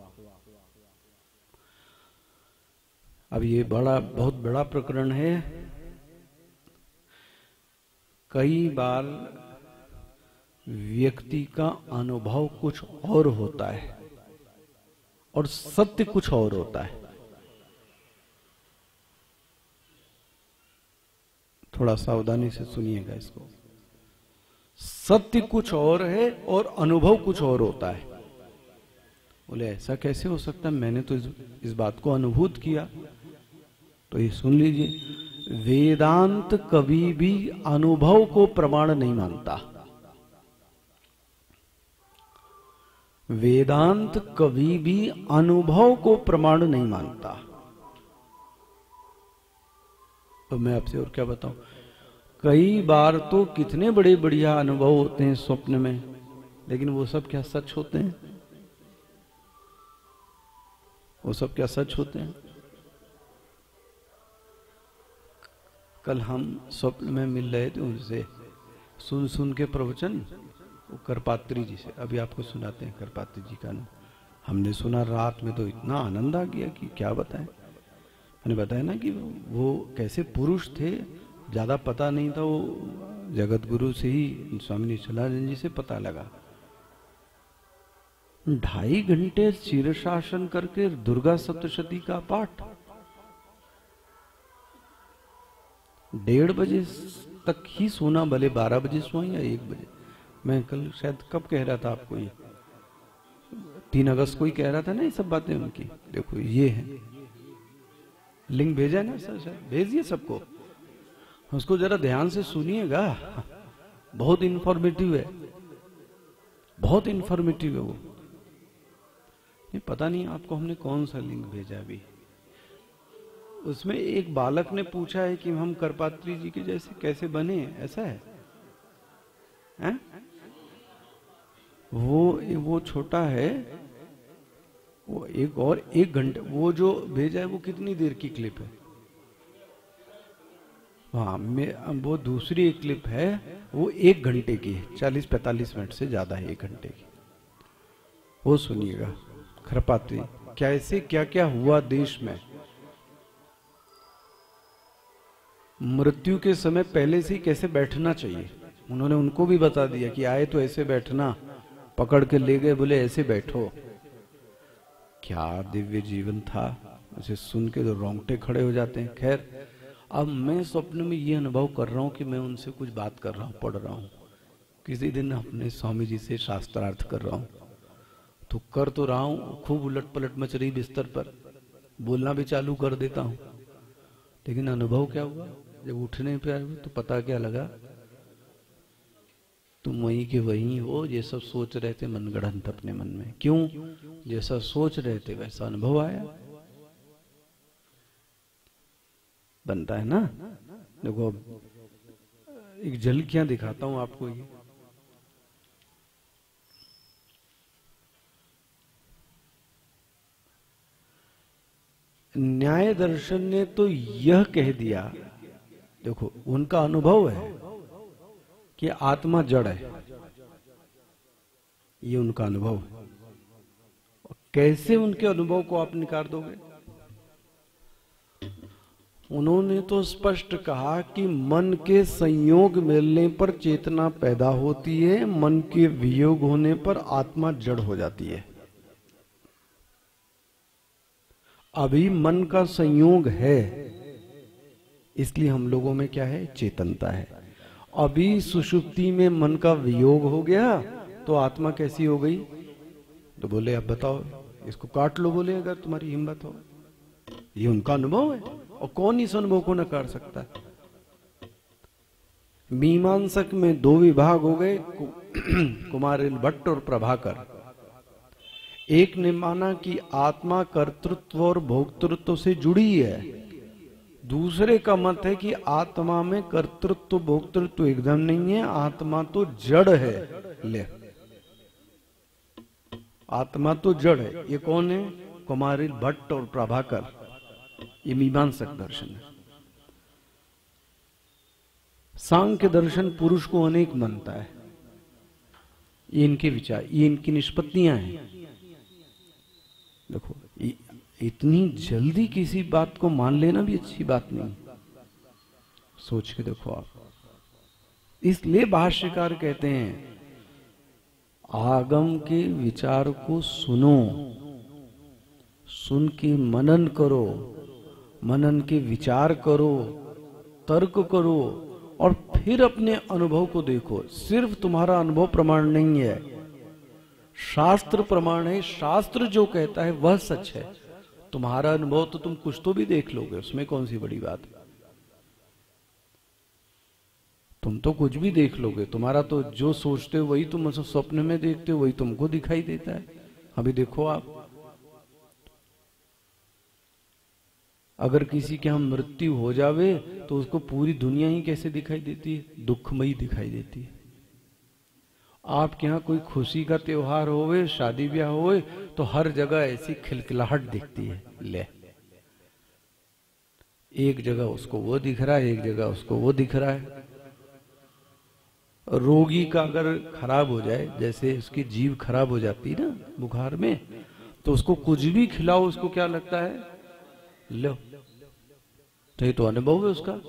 अब ये बहुत बड़ा प्रकरण है। कई बार व्यक्ति का अनुभव कुछ और होता है और सत्य कुछ और होता है। थोड़ा सावधानी से सुनिएगा इसको। सत्य कुछ और है और अनुभव कुछ और होता है। बोले ऐसा कैसे हो सकता है, मैंने तो इस बात को अनुभूत किया। तो ये सुन लीजिए, वेदांत कभी भी अनुभव को प्रमाण नहीं मानता। वेदांत कभी भी अनुभव को प्रमाण नहीं मानता। तो मैं आपसे और क्या बताऊं, कई बार तो कितने बड़े बढ़िया अनुभव होते हैं स्वप्न में, लेकिन वो सब क्या सच होते हैं? वो सब क्या सच होते हैं? कल हम स्वप्न में मिल रहे थे उनसे, सुन सुन के प्रवचन, वो करपात्री जी से। अभी आपको सुनाते हैं करपात्री जी का। हमने सुना रात में तो इतना आनंद आ गया कि क्या बताएं। मैंने बताया ना कि वो कैसे पुरुष थे, ज्यादा पता नहीं था। वो जगत गुरु से ही, स्वामी निश्चलानंद जी से पता लगा। 2.5 घंटे शीर्षासन करके दुर्गा सप्तशती का पाठ, 1:30 बजे तक ही सोना, भले 12 बजे सोए या 1 बजे। मैं कल शायद कब कह रहा था आपको, ये 3 अगस्त को ही कह रहा था ना ये सब बातें उनकी। देखो ये है, लिंक भेजा ना सर, शायद भेजिए सबको, उसको जरा ध्यान से सुनिएगा। बहुत इंफॉर्मेटिव है, बहुत इंफॉर्मेटिव है वो। ये पता नहीं आपको हमने कौन सा लिंक भेजा अभी। उसमें एक बालक ने पूछा है कि हम करपात्री जी के जैसे कैसे बने, ऐसा है, हैं? वो छोटा है, वो एक और 1 घंटे, वो जो भेजा है वो कितनी देर की क्लिप है? हाँ, वो दूसरी एक क्लिप है, वो 1 घंटे की है, 40-45 मिनट से ज्यादा है, 1 घंटे की। वो सुनिएगा, करपात्री कैसे क्या क्या हुआ देश में। मृत्यु के समय पहले से ही कैसे बैठना चाहिए, उन्होंने उनको भी बता दिया कि आए तो ऐसे बैठना, पकड़ के ले गए, बोले ऐसे बैठो। क्या दिव्य जीवन था, उसे सुन के तो रोंगटे खड़े हो जाते हैं। खैर, अब मैं स्वप्न में ये अनुभव कर रहा हूं कि मैं उनसे कुछ बात कर रहा हूं, पढ़ रहा हूं। किसी दिन अपने स्वामी जी से शास्त्रार्थ कर रहा हूं, तो कर तो रहा हूं, खूब उलट पलट मच रही बिस्तर पर, बोलना भी चालू कर देता हूं। लेकिन अनुभव क्या हुआ, जब उठने पे आए तो पता क्या लगा, तुम वहीं के वहीं हो, ये सब सोच रहे थे मनगढ़ंत अपने मन में। क्यों? जैसा सोच रहे थे वैसा अनुभव आया। बनता है ना। देखो एक झलकियां दिखाता हूं आपको। ये न्याय दर्शन ने तो यह कह दिया, देखो उनका अनुभव है कि आत्मा जड़ है, ये उनका अनुभव है। कैसे उनके अनुभव को आप निकाल दोगे? उन्होंने तो स्पष्ट कहा कि मन के संयोग मिलने पर चेतना पैदा होती है, मन के वियोग होने पर आत्मा जड़ हो जाती है। अभी मन का संयोग है, इसलिए हम लोगों में क्या है, चेतनता है। अभी सुषुप्ति में मन का वियोग हो गया तो आत्मा कैसी हो गई? तो बोले अब बताओ, इसको काट लो, बोले अगर तुम्हारी हिम्मत हो। ये उनका अनुभव है, और कौन इस अनुभव को नकार सकता है? मीमांसक में 2 विभाग हो गए, कुमारिल भट्ट और प्रभाकर। एक ने माना कि आत्मा कर्तृत्व और भोक्तृत्व से जुड़ी है, दूसरे का मत है कि आत्मा में कर्तृत्व भोक्तृत्व एकदम नहीं है, आत्मा तो जड़ है। ले, आत्मा तो जड़ है। ये कौन है? कुमारिल भट्ट और प्रभाकर। ये मीमांसक दर्शन है। सांख्य दर्शन पुरुष को अनेक मानता है। ये इनके विचार, ये इनकी निष्पत्तियां हैं। देखो, इतनी जल्दी किसी बात को मान लेना भी अच्छी बात नहीं। सोच के देखो आप। इसलिए भाष्यकार कहते हैं आगम के विचार को सुनो, सुन के मनन करो, मनन के विचार करो, तर्क करो और फिर अपने अनुभव को देखो। सिर्फ तुम्हारा अनुभव प्रमाण नहीं है, शास्त्र प्रमाण है। शास्त्र जो कहता है वह सच है। तुम्हारा अनुभव तो तुम कुछ तो भी देख लोगे, उसमें कौन सी बड़ी बात है। तुम तो कुछ भी देख लोगे, तुम्हारा तो जो सोचते हो वही तुम स्वप्न में देखते हो, वही तुमको दिखाई देता है। अभी देखो आप, अगर किसी के यहाँ मृत्यु हो जावे तो उसको पूरी दुनिया ही कैसे दिखाई देती है? दुखमयी दिखाई देती है। आपके यहाँ कोई खुशी का त्योहार होवे, शादी ब्याह होवे, तो हर जगह ऐसी खिलखिलाहट दिखती है। ले, एक जगह उसको वो दिख रहा है, एक जगह उसको वो दिख रहा है। रोगी का अगर खराब हो जाए, जैसे उसकी जीभ खराब हो जाती है ना बुखार में, तो उसको कुछ भी खिलाओ उसको क्या लगता है? लो, तो ये तो अनुभव है उसका।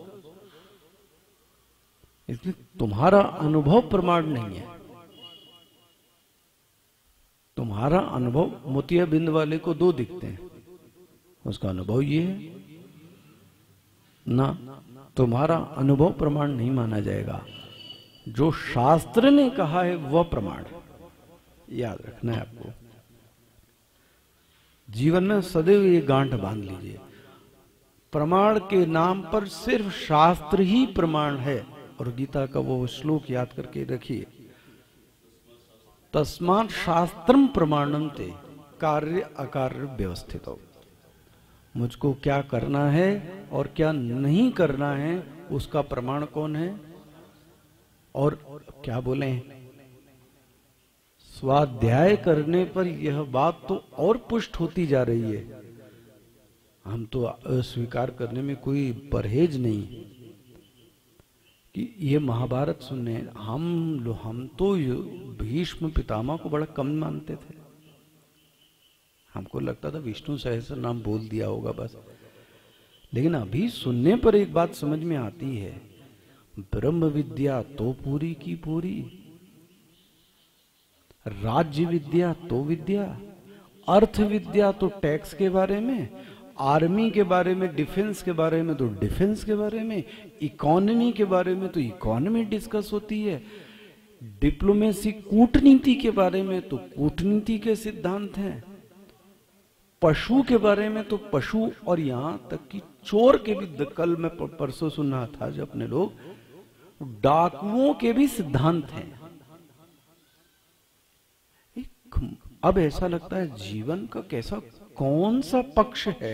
इसलिए तुम्हारा अनुभव प्रमाण नहीं है। तुम्हारा अनुभव, मोतिया बिंद वाले को दो दिखते हैं, उसका अनुभव ये है ना। तुम्हारा अनुभव प्रमाण नहीं माना जाएगा। जो शास्त्र ने कहा है वह प्रमाण है, याद रखना है आपको। जीवन में सदैव ये गांठ बांध लीजिए, प्रमाण के नाम पर सिर्फ शास्त्र ही प्रमाण है। और गीता का वो श्लोक याद करके रखिए, तस्मात् शास्त्रम प्रमाणन्ते कार्य अकार्य व्यवस्थितो। मुझको क्या करना है और क्या नहीं करना है उसका प्रमाण कौन है? और क्या बोले, स्वाध्याय करने पर यह बात तो और पुष्ट होती जा रही है। हम तो अस्वीकार करने में कोई परहेज नहीं कि ये महाभारत सुनने। हम तो भीष्म पितामह को बड़ा कम मानते थे। हमको लगता था विष्णु सहस्त्र नाम बोल दिया होगा बस। लेकिन अभी सुनने पर एक बात समझ में आती है, ब्रह्म विद्या तो पूरी की पूरी, राज्य विद्या तो विद्या, अर्थ विद्या तो टैक्स के बारे में, आर्मी के बारे में, डिफेंस के बारे में तो डिफेंस के बारे में, इकोनॉमी के बारे में तो इकोनॉमी डिस्कस होती है, डिप्लोमेसी कूटनीति के बारे में तो कूटनीति के सिद्धांत हैं, पशु के बारे में तो पशु, और यहां तक कि चोर के भी, कल मैं परसों सुन रहा था जब अपने लोग, डाकुओं के भी सिद्धांत हैं। अब ऐसा लगता है जीवन का कैसा कौन सा पक्ष है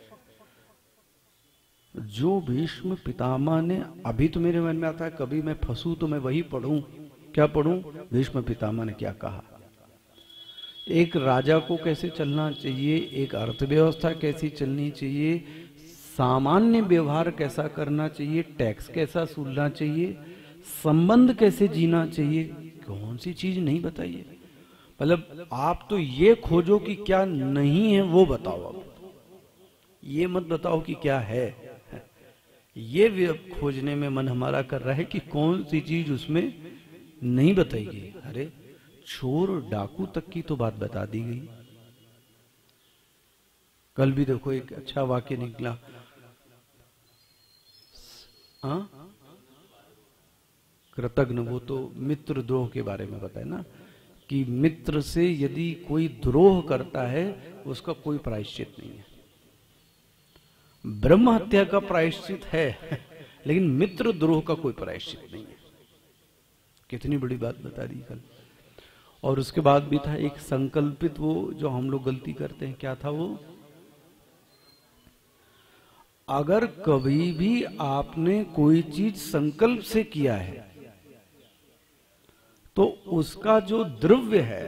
जो भीष्म पितामह ने, अभी तो मेरे मन में आता है कभी मैं फंसू तो मैं वही पढ़ूं। क्या पढ़ूं? भीष्म पितामह ने क्या कहा, एक राजा को कैसे चलना चाहिए, एक अर्थव्यवस्था कैसी चलनी चाहिए, सामान्य व्यवहार कैसा करना चाहिए, टैक्स कैसा सुलझना चाहिए, संबंध कैसे जीना चाहिए। कौन सी चीज नहीं बताइए। मतलब आप तो ये खोजो कि क्या नहीं है वो बताओ, अब ये मत बताओ कि क्या है। ये भी अब खोजने में मन हमारा कर रहा है कि कौन सी चीज उसमें नहीं बताई। अरे चोर डाकू तक की तो बात बता दी गई। कल भी देखो एक अच्छा वाक्य निकला, कृतघ्न, वो तो मित्र द्रोह के बारे में बताया ना, कि मित्र से यदि कोई द्रोह करता है उसका कोई प्रायश्चित नहीं है। ब्रह्म हत्या का प्रायश्चित है लेकिन मित्र द्रोह का कोई प्रायश्चित नहीं है। कितनी बड़ी बात बता दी कल। और उसके बाद भी था एक संकल्पित, वो जो हम लोग गलती करते हैं, क्या था वो, अगर कभी भी आपने कोई चीज संकल्प से किया है तो उसका जो द्रव्य है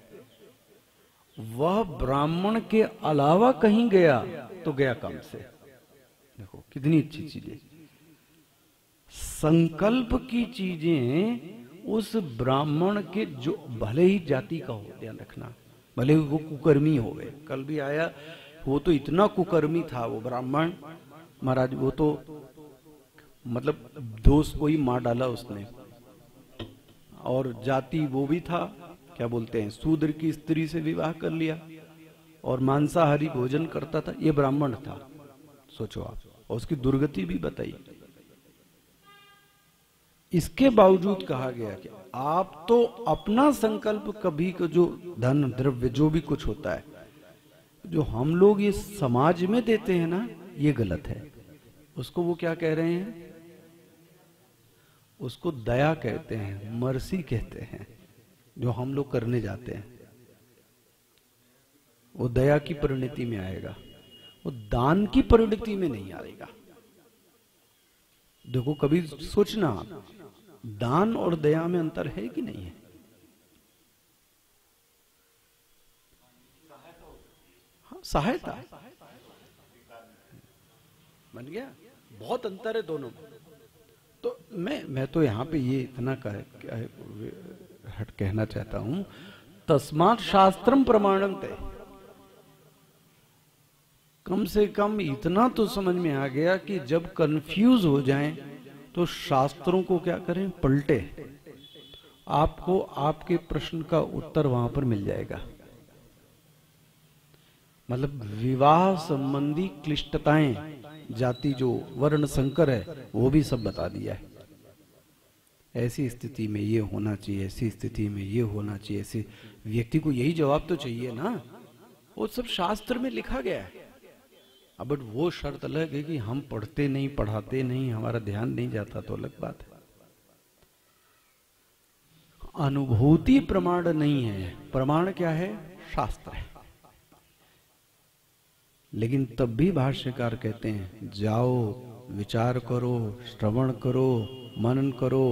वह ब्राह्मण के अलावा कहीं गया तो गया काम से। देखो कितनी अच्छी चीज है। संकल्प की चीजें उस ब्राह्मण के, जो भले ही जाति का हो, ध्यान रखना, भले ही वो कुकर्मी हो गए, कल भी आया, वो तो इतना कुकर्मी था वो ब्राह्मण महाराज, वो तो मतलब दोस्त को ही मार डाला उसने, और जाति वो भी था, क्या बोलते हैं, शूद्र की स्त्री से विवाह कर लिया और मांसाहारी भोजन करता था, ये ब्राह्मण था, सोचो आप, और उसकी दुर्गति भी बताई। इसके बावजूद कहा गया कि आप तो अपना संकल्प कभी को, जो धन द्रव्य जो भी कुछ होता है, जो हम लोग ये समाज में देते हैं ना, ये गलत है। उसको वो क्या कह रहे हैं, उसको दया कहते हैं, मर्सी कहते हैं, जो हम लोग करने जाते हैं, वो दया की परिणति में आएगा, वो दान की परिणति में नहीं आएगा। देखो कभी सोचना, दान और दया में अंतर है कि नहीं है? हाँ, सहायता बन गया, बहुत अंतर है दोनों में। तो मैं तो यहाँ पे ये इतना कहना चाहता हूं, तस्मात् शास्त्रम प्रमाणम तय, कम से कम इतना तो समझ में आ गया कि जब कंफ्यूज हो जाएं तो शास्त्रों को क्या करें, पलटे, आपको आपके प्रश्न का उत्तर वहां पर मिल जाएगा। मतलब विवाह संबंधी क्लिष्टताएं, जाति जो वर्ण संकर है, वो भी सब बता दिया है। ऐसी स्थिति में ये होना चाहिए, ऐसी स्थिति में ये होना चाहिए, ऐसे व्यक्ति को यही जवाब तो चाहिए ना, वो सब शास्त्र में लिखा गया है। अब बट वो शर्त अलग है कि हम पढ़ते नहीं, पढ़ाते नहीं, हमारा ध्यान नहीं जाता, तो अलग बात है। अनुभूति प्रमाण नहीं है, प्रमाण क्या है, शास्त्र है। लेकिन तब भी भाष्यकार कहते हैं, जाओ विचार करो, श्रवण करो, मनन करो,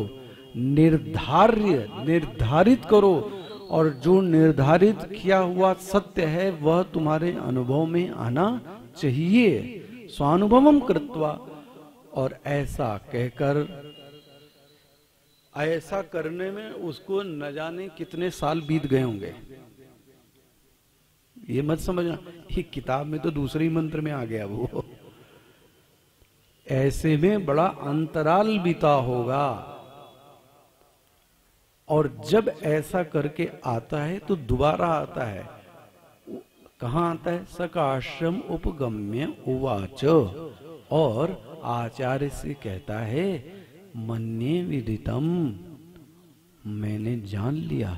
निर्धारित करो, और जो निर्धारित किया हुआ सत्य है वह तुम्हारे अनुभव में आना चाहिए, स्वानुभवम कृत्वा। और ऐसा कहकर, ऐसा करने में उसको न जाने कितने साल बीत गए होंगे। ये मत समझना ये किताब में तो दूसरे ही मंत्र में आ गया वो, ऐसे में बड़ा अंतराल बीता होगा। और जब ऐसा करके आता है तो दोबारा आता है, कहां आता है, सकाश्रम उपगम्य उवाच, और आचार्य से कहता है, मन्ये विदितम, मैंने जान लिया।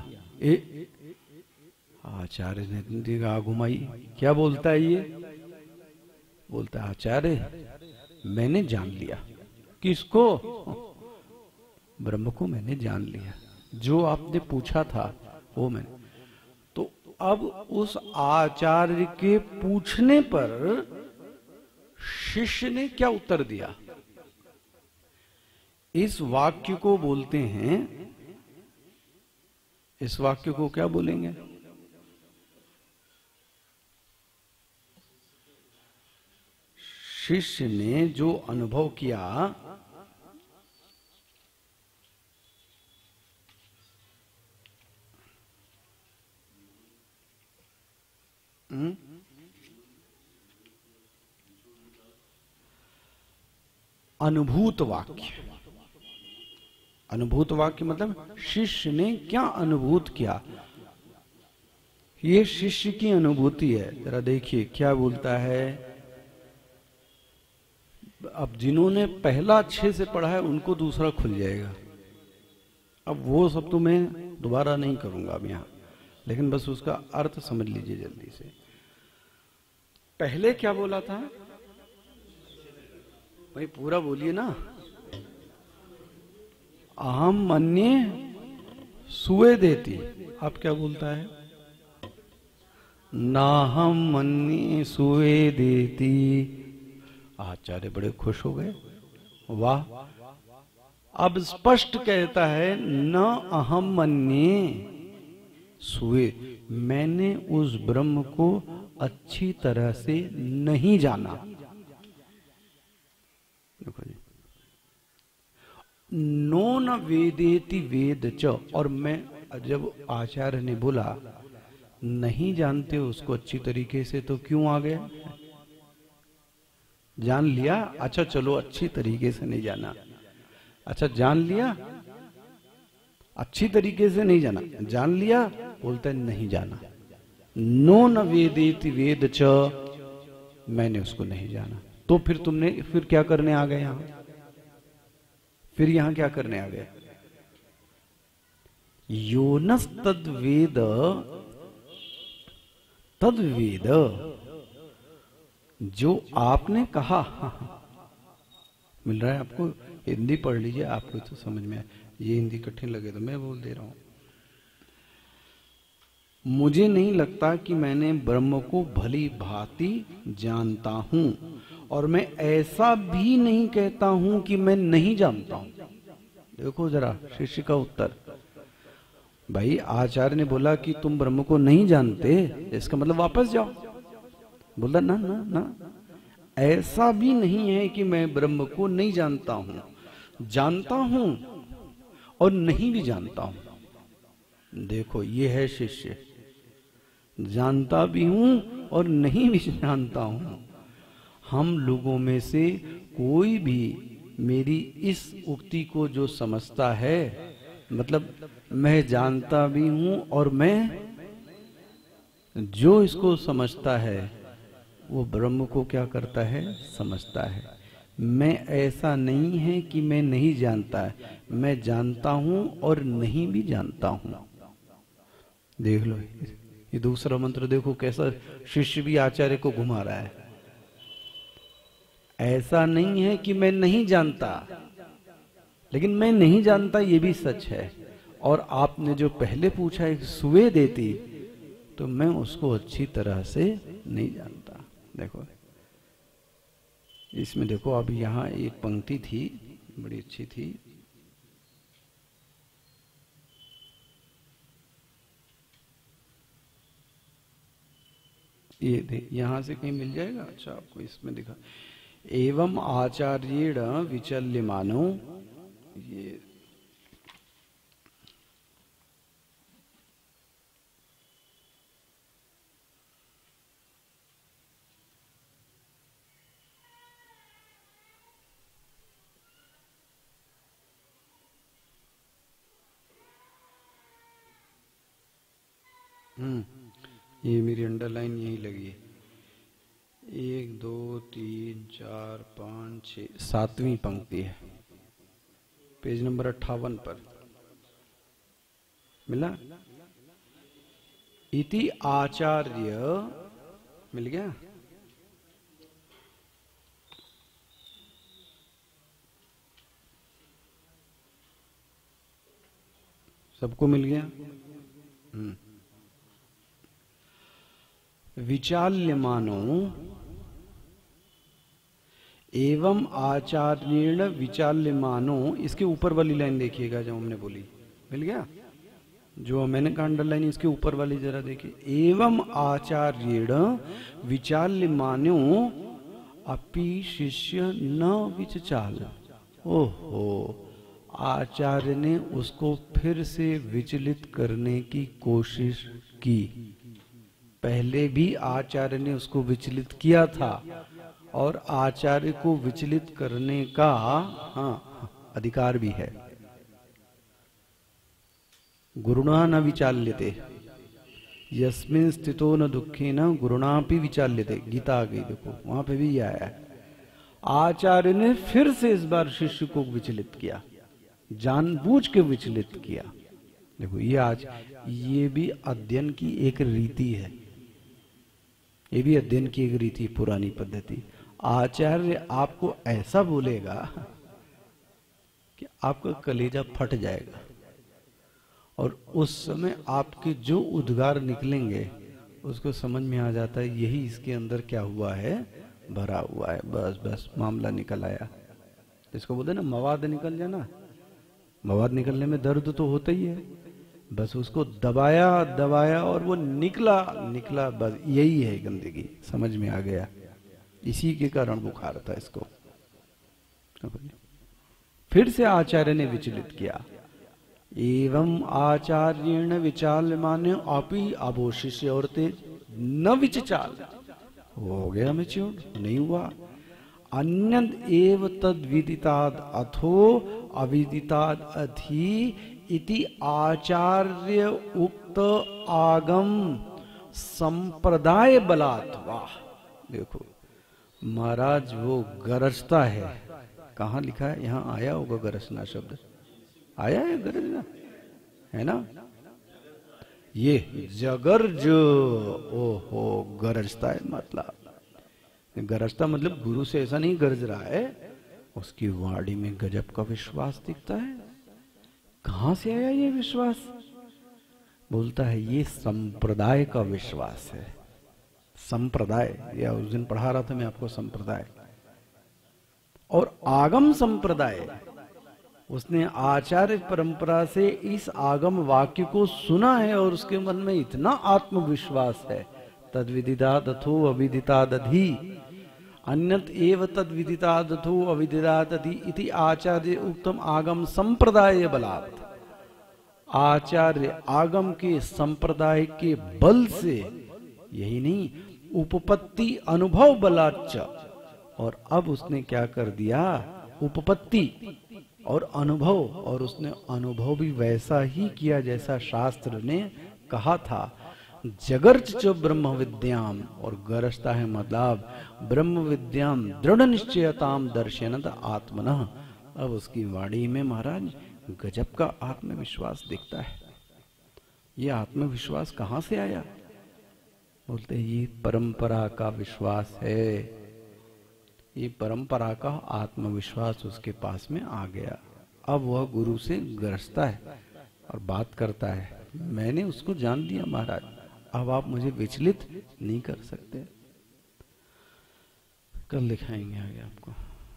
आचार्य ने दिखा घुमाई, क्या बोलता है ये, बोलता है आचार्य मैंने जान लिया। किसको, ब्रह्म को मैंने जान लिया, जो आपने पूछा था वो मैंने। तो अब उस आचार्य के पूछने पर शिष्य ने क्या उत्तर दिया, इस वाक्य को बोलते हैं, इस वाक्य को क्या बोलेंगे, शिष्य ने जो अनुभव किया, अनुभूत वाक्य। अनुभूत वाक्य मतलब शिष्य ने क्या अनुभूत किया, ये शिष्य की अनुभूति है। जरा देखिए क्या बोलता है। अब जिन्होंने पहला अच्छे से पढ़ा है उनको दूसरा खुल जाएगा। अब वो सब तो मैं दोबारा नहीं करूंगा अब यहां, लेकिन बस उसका अर्थ समझ लीजिए जल्दी से। पहले क्या बोला था भाई, पूरा बोलिए ना। अहम मन्ये सुए देती, आप क्या बोलता है, नाहम मन्ये सुए देती। आचार्य बड़े खुश हो गए, वाह। अब स्पष्ट कहता है, न अहम मन्ये सुए, मैंने उस ब्रह्म को अच्छी तरह से नहीं जाना। देखो जी, नो न वेदेति वेद च, और मैं जब आचार्य ने बोला नहीं जानते उसको अच्छी तरीके से, तो क्यों आ गया? जान लिया, अच्छा चलो अच्छी तरीके से नहीं जाना, अच्छा जान लिया, अच्छी तरीके से नहीं जाना, जान लिया, बोलता है नहीं जाना। नो न वेदेति वेद च, मैंने उसको नहीं जाना। तो फिर तुमने फिर क्या करने आ गए यहां? फिर यहां क्या करने आ गए? योनस तद्वेद तद्वेद, जो आपने कहा। मिल रहा है आपको? हिंदी पढ़ लीजिए, आपको तो समझ में आए। ये हिंदी कठिन लगे तो मैं बोल दे रहा हूं। मुझे नहीं लगता कि मैंने ब्रह्म को भली भांति जानता हूं, और मैं ऐसा भी नहीं कहता हूं कि मैं नहीं जानता हूं। देखो जरा शिष्य का उत्तर। भाई आचार्य ने बोला कि तुम ब्रह्म को नहीं जानते, इसका मतलब वापस जाओ। बोला ना ना ना, ऐसा भी नहीं है कि मैं ब्रह्म को नहीं जानता हूं, जानता हूं और नहीं भी जानता हूं। देखो ये है शिष्य, जानता भी हूं और नहीं भी जानता हूं। हम लोगों में से कोई भी मेरी इस उक्ति को जो समझता है, मतलब मैं जानता भी हूं और मैं, जो इसको समझता है वो ब्रह्म को क्या करता है? समझता है। मैं ऐसा नहीं है कि मैं नहीं जानता है, मैं जानता हूं और नहीं भी जानता हूं। देख लो ये दूसरा मंत्र, देखो कैसा शिष्य भी आचार्य को घुमा रहा है। ऐसा नहीं है कि मैं नहीं जानता, लेकिन मैं नहीं जानता ये भी सच है। और आपने जो पहले पूछा एक सुवे देती, तो मैं उसको अच्छी तरह से नहीं जानता। देखो इसमें देखो, अब यहां एक पंक्ति थी बड़ी अच्छी थी, ये यहां से कहीं मिल जाएगा। अच्छा आपको इसमें दिखा, एवं आचार्येण विचल्यमानो, ये ये मेरी अंडरलाइन यही लगी है। 1 2 3 4 5 6 7वीं पंक्ति है, पेज नंबर 58 पर मिला। इति आचार्य, मिल गया? सबको मिल गया? विचाल्यमानो एवं आचार्येण विचाल्यमानो, इसके ऊपर वाली लाइन देखिएगा जो हमने बोली, मिल गया? जो मैंने कहा अंडरलाइन, इसके ऊपर वाली जरा देखिए। एवं आचार्येण विचाल्यमानो अपि शिष्य न विचचाल। ओहो, आचार्य ने उसको फिर से विचलित करने की कोशिश की। पहले भी आचार्य ने उसको विचलित किया था, और आचार्य को विचलित करने का अधिकार भी है। गुरुणा न विचाल्यते यस्मिन् स्थितो न दुखेन गुरुणापि विचाल्यते, गीता आ गई देखो, वहां पे भी आया है। आचार्य ने फिर से इस बार शिष्य को विचलित किया, जानबूझ के विचलित किया। देखो ये आज ये भी अध्ययन की एक रीति है, ये भी अध्ययन की एक रीति, पुरानी पद्धति। आचार्य आपको ऐसा बोलेगा कि आपका कलेजा फट जाएगा, और उस समय आपके जो उद्गार निकलेंगे उसको समझ में आ जाता है यही इसके अंदर क्या हुआ है, भरा हुआ है। बस बस मामला निकल आया। इसको बोलते ना मवाद निकल जाना। मवाद निकलने में दर्द तो होता ही है, बस उसको दबाया दबाया और वो निकला निकला, बस यही है गंदगी। समझ में आ गया? इसी के कारण बुखार था इसको। फिर से आचार्य ने विचलित किया। एवं आचार्येण विचाल्यमाने अपि अबो शिष्य और तेज न विचाल, हो गया मैच्योर, नहीं हुआ। अन्यद एव तद विदिताद अथो अविदिताद अधि इति आचार्य उक्त आगम संप्रदाय बलात्। वाह, देखो महाराज वो गरजता है, कहाँ लिखा है, यहाँ आया होगा गरजना शब्द, आया है गरजना, है ना, ये जगर्ज, ओहो गरजता है, मतलब गरजता मतलब गुरु से ऐसा नहीं गरज रहा है, उसकी वाणी में गजब का विश्वास दिखता है। कहां से आया ये विश्वास? बोलता है ये संप्रदाय का विश्वास है। संप्रदाय, या उस दिन पढ़ा रहा था मैं आपको संप्रदाय और आगम संप्रदाय। उसने आचार्य परंपरा से इस आगम वाक्य को सुना है और उसके मन में इतना आत्मविश्वास है। तद विदितादथो अविदितादधि अन्यत एव तद विदितादथो अविदितादधि इति आचार्य उत्तम आगम संप्रदाय बलात्। आचार्य आगम के संप्रदाय के बल से, यही नहीं उपपत्ति अनुभव बलाच्च, और अब उसने क्या कर दिया, उपपत्ति और अनुभव, और उसने अनुभव भी वैसा ही किया जैसा शास्त्र ने कहा था। जगर्च च ब्रह्म विद्याम, और गरजता है मतलब ब्रह्म विद्याम दृढ़ निश्चयताम दर्शनत आत्मनः। अब उसकी वाणी में महाराज गजब का आत्मविश्वास दिखता है। ये आत्मविश्वास कहां से आया? बोलते ये परंपरा का विश्वास है, ये परंपरा का आत्मविश्वास उसके पास में आ गया। अब वह गुरु से गरजता है और बात करता है, मैंने उसको जान लिया महाराज, अब आप मुझे विचलित नहीं कर सकते। कल दिखाएंगे आगे आपको।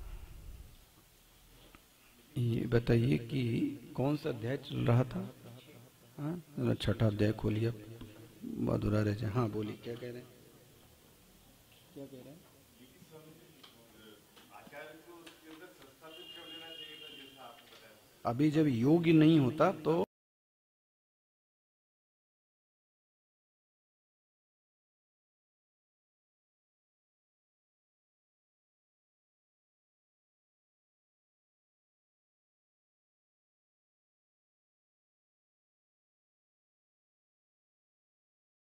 ये बताइए कि कौन सा अध्याय चल रहा था? हाँ, छठा अध्याय खोलिए, मधुरा रह जाए। हाँ बोलिए, क्या कह रहे हैं, क्या कह रहे हैं? अभी जब योग्य नहीं होता तो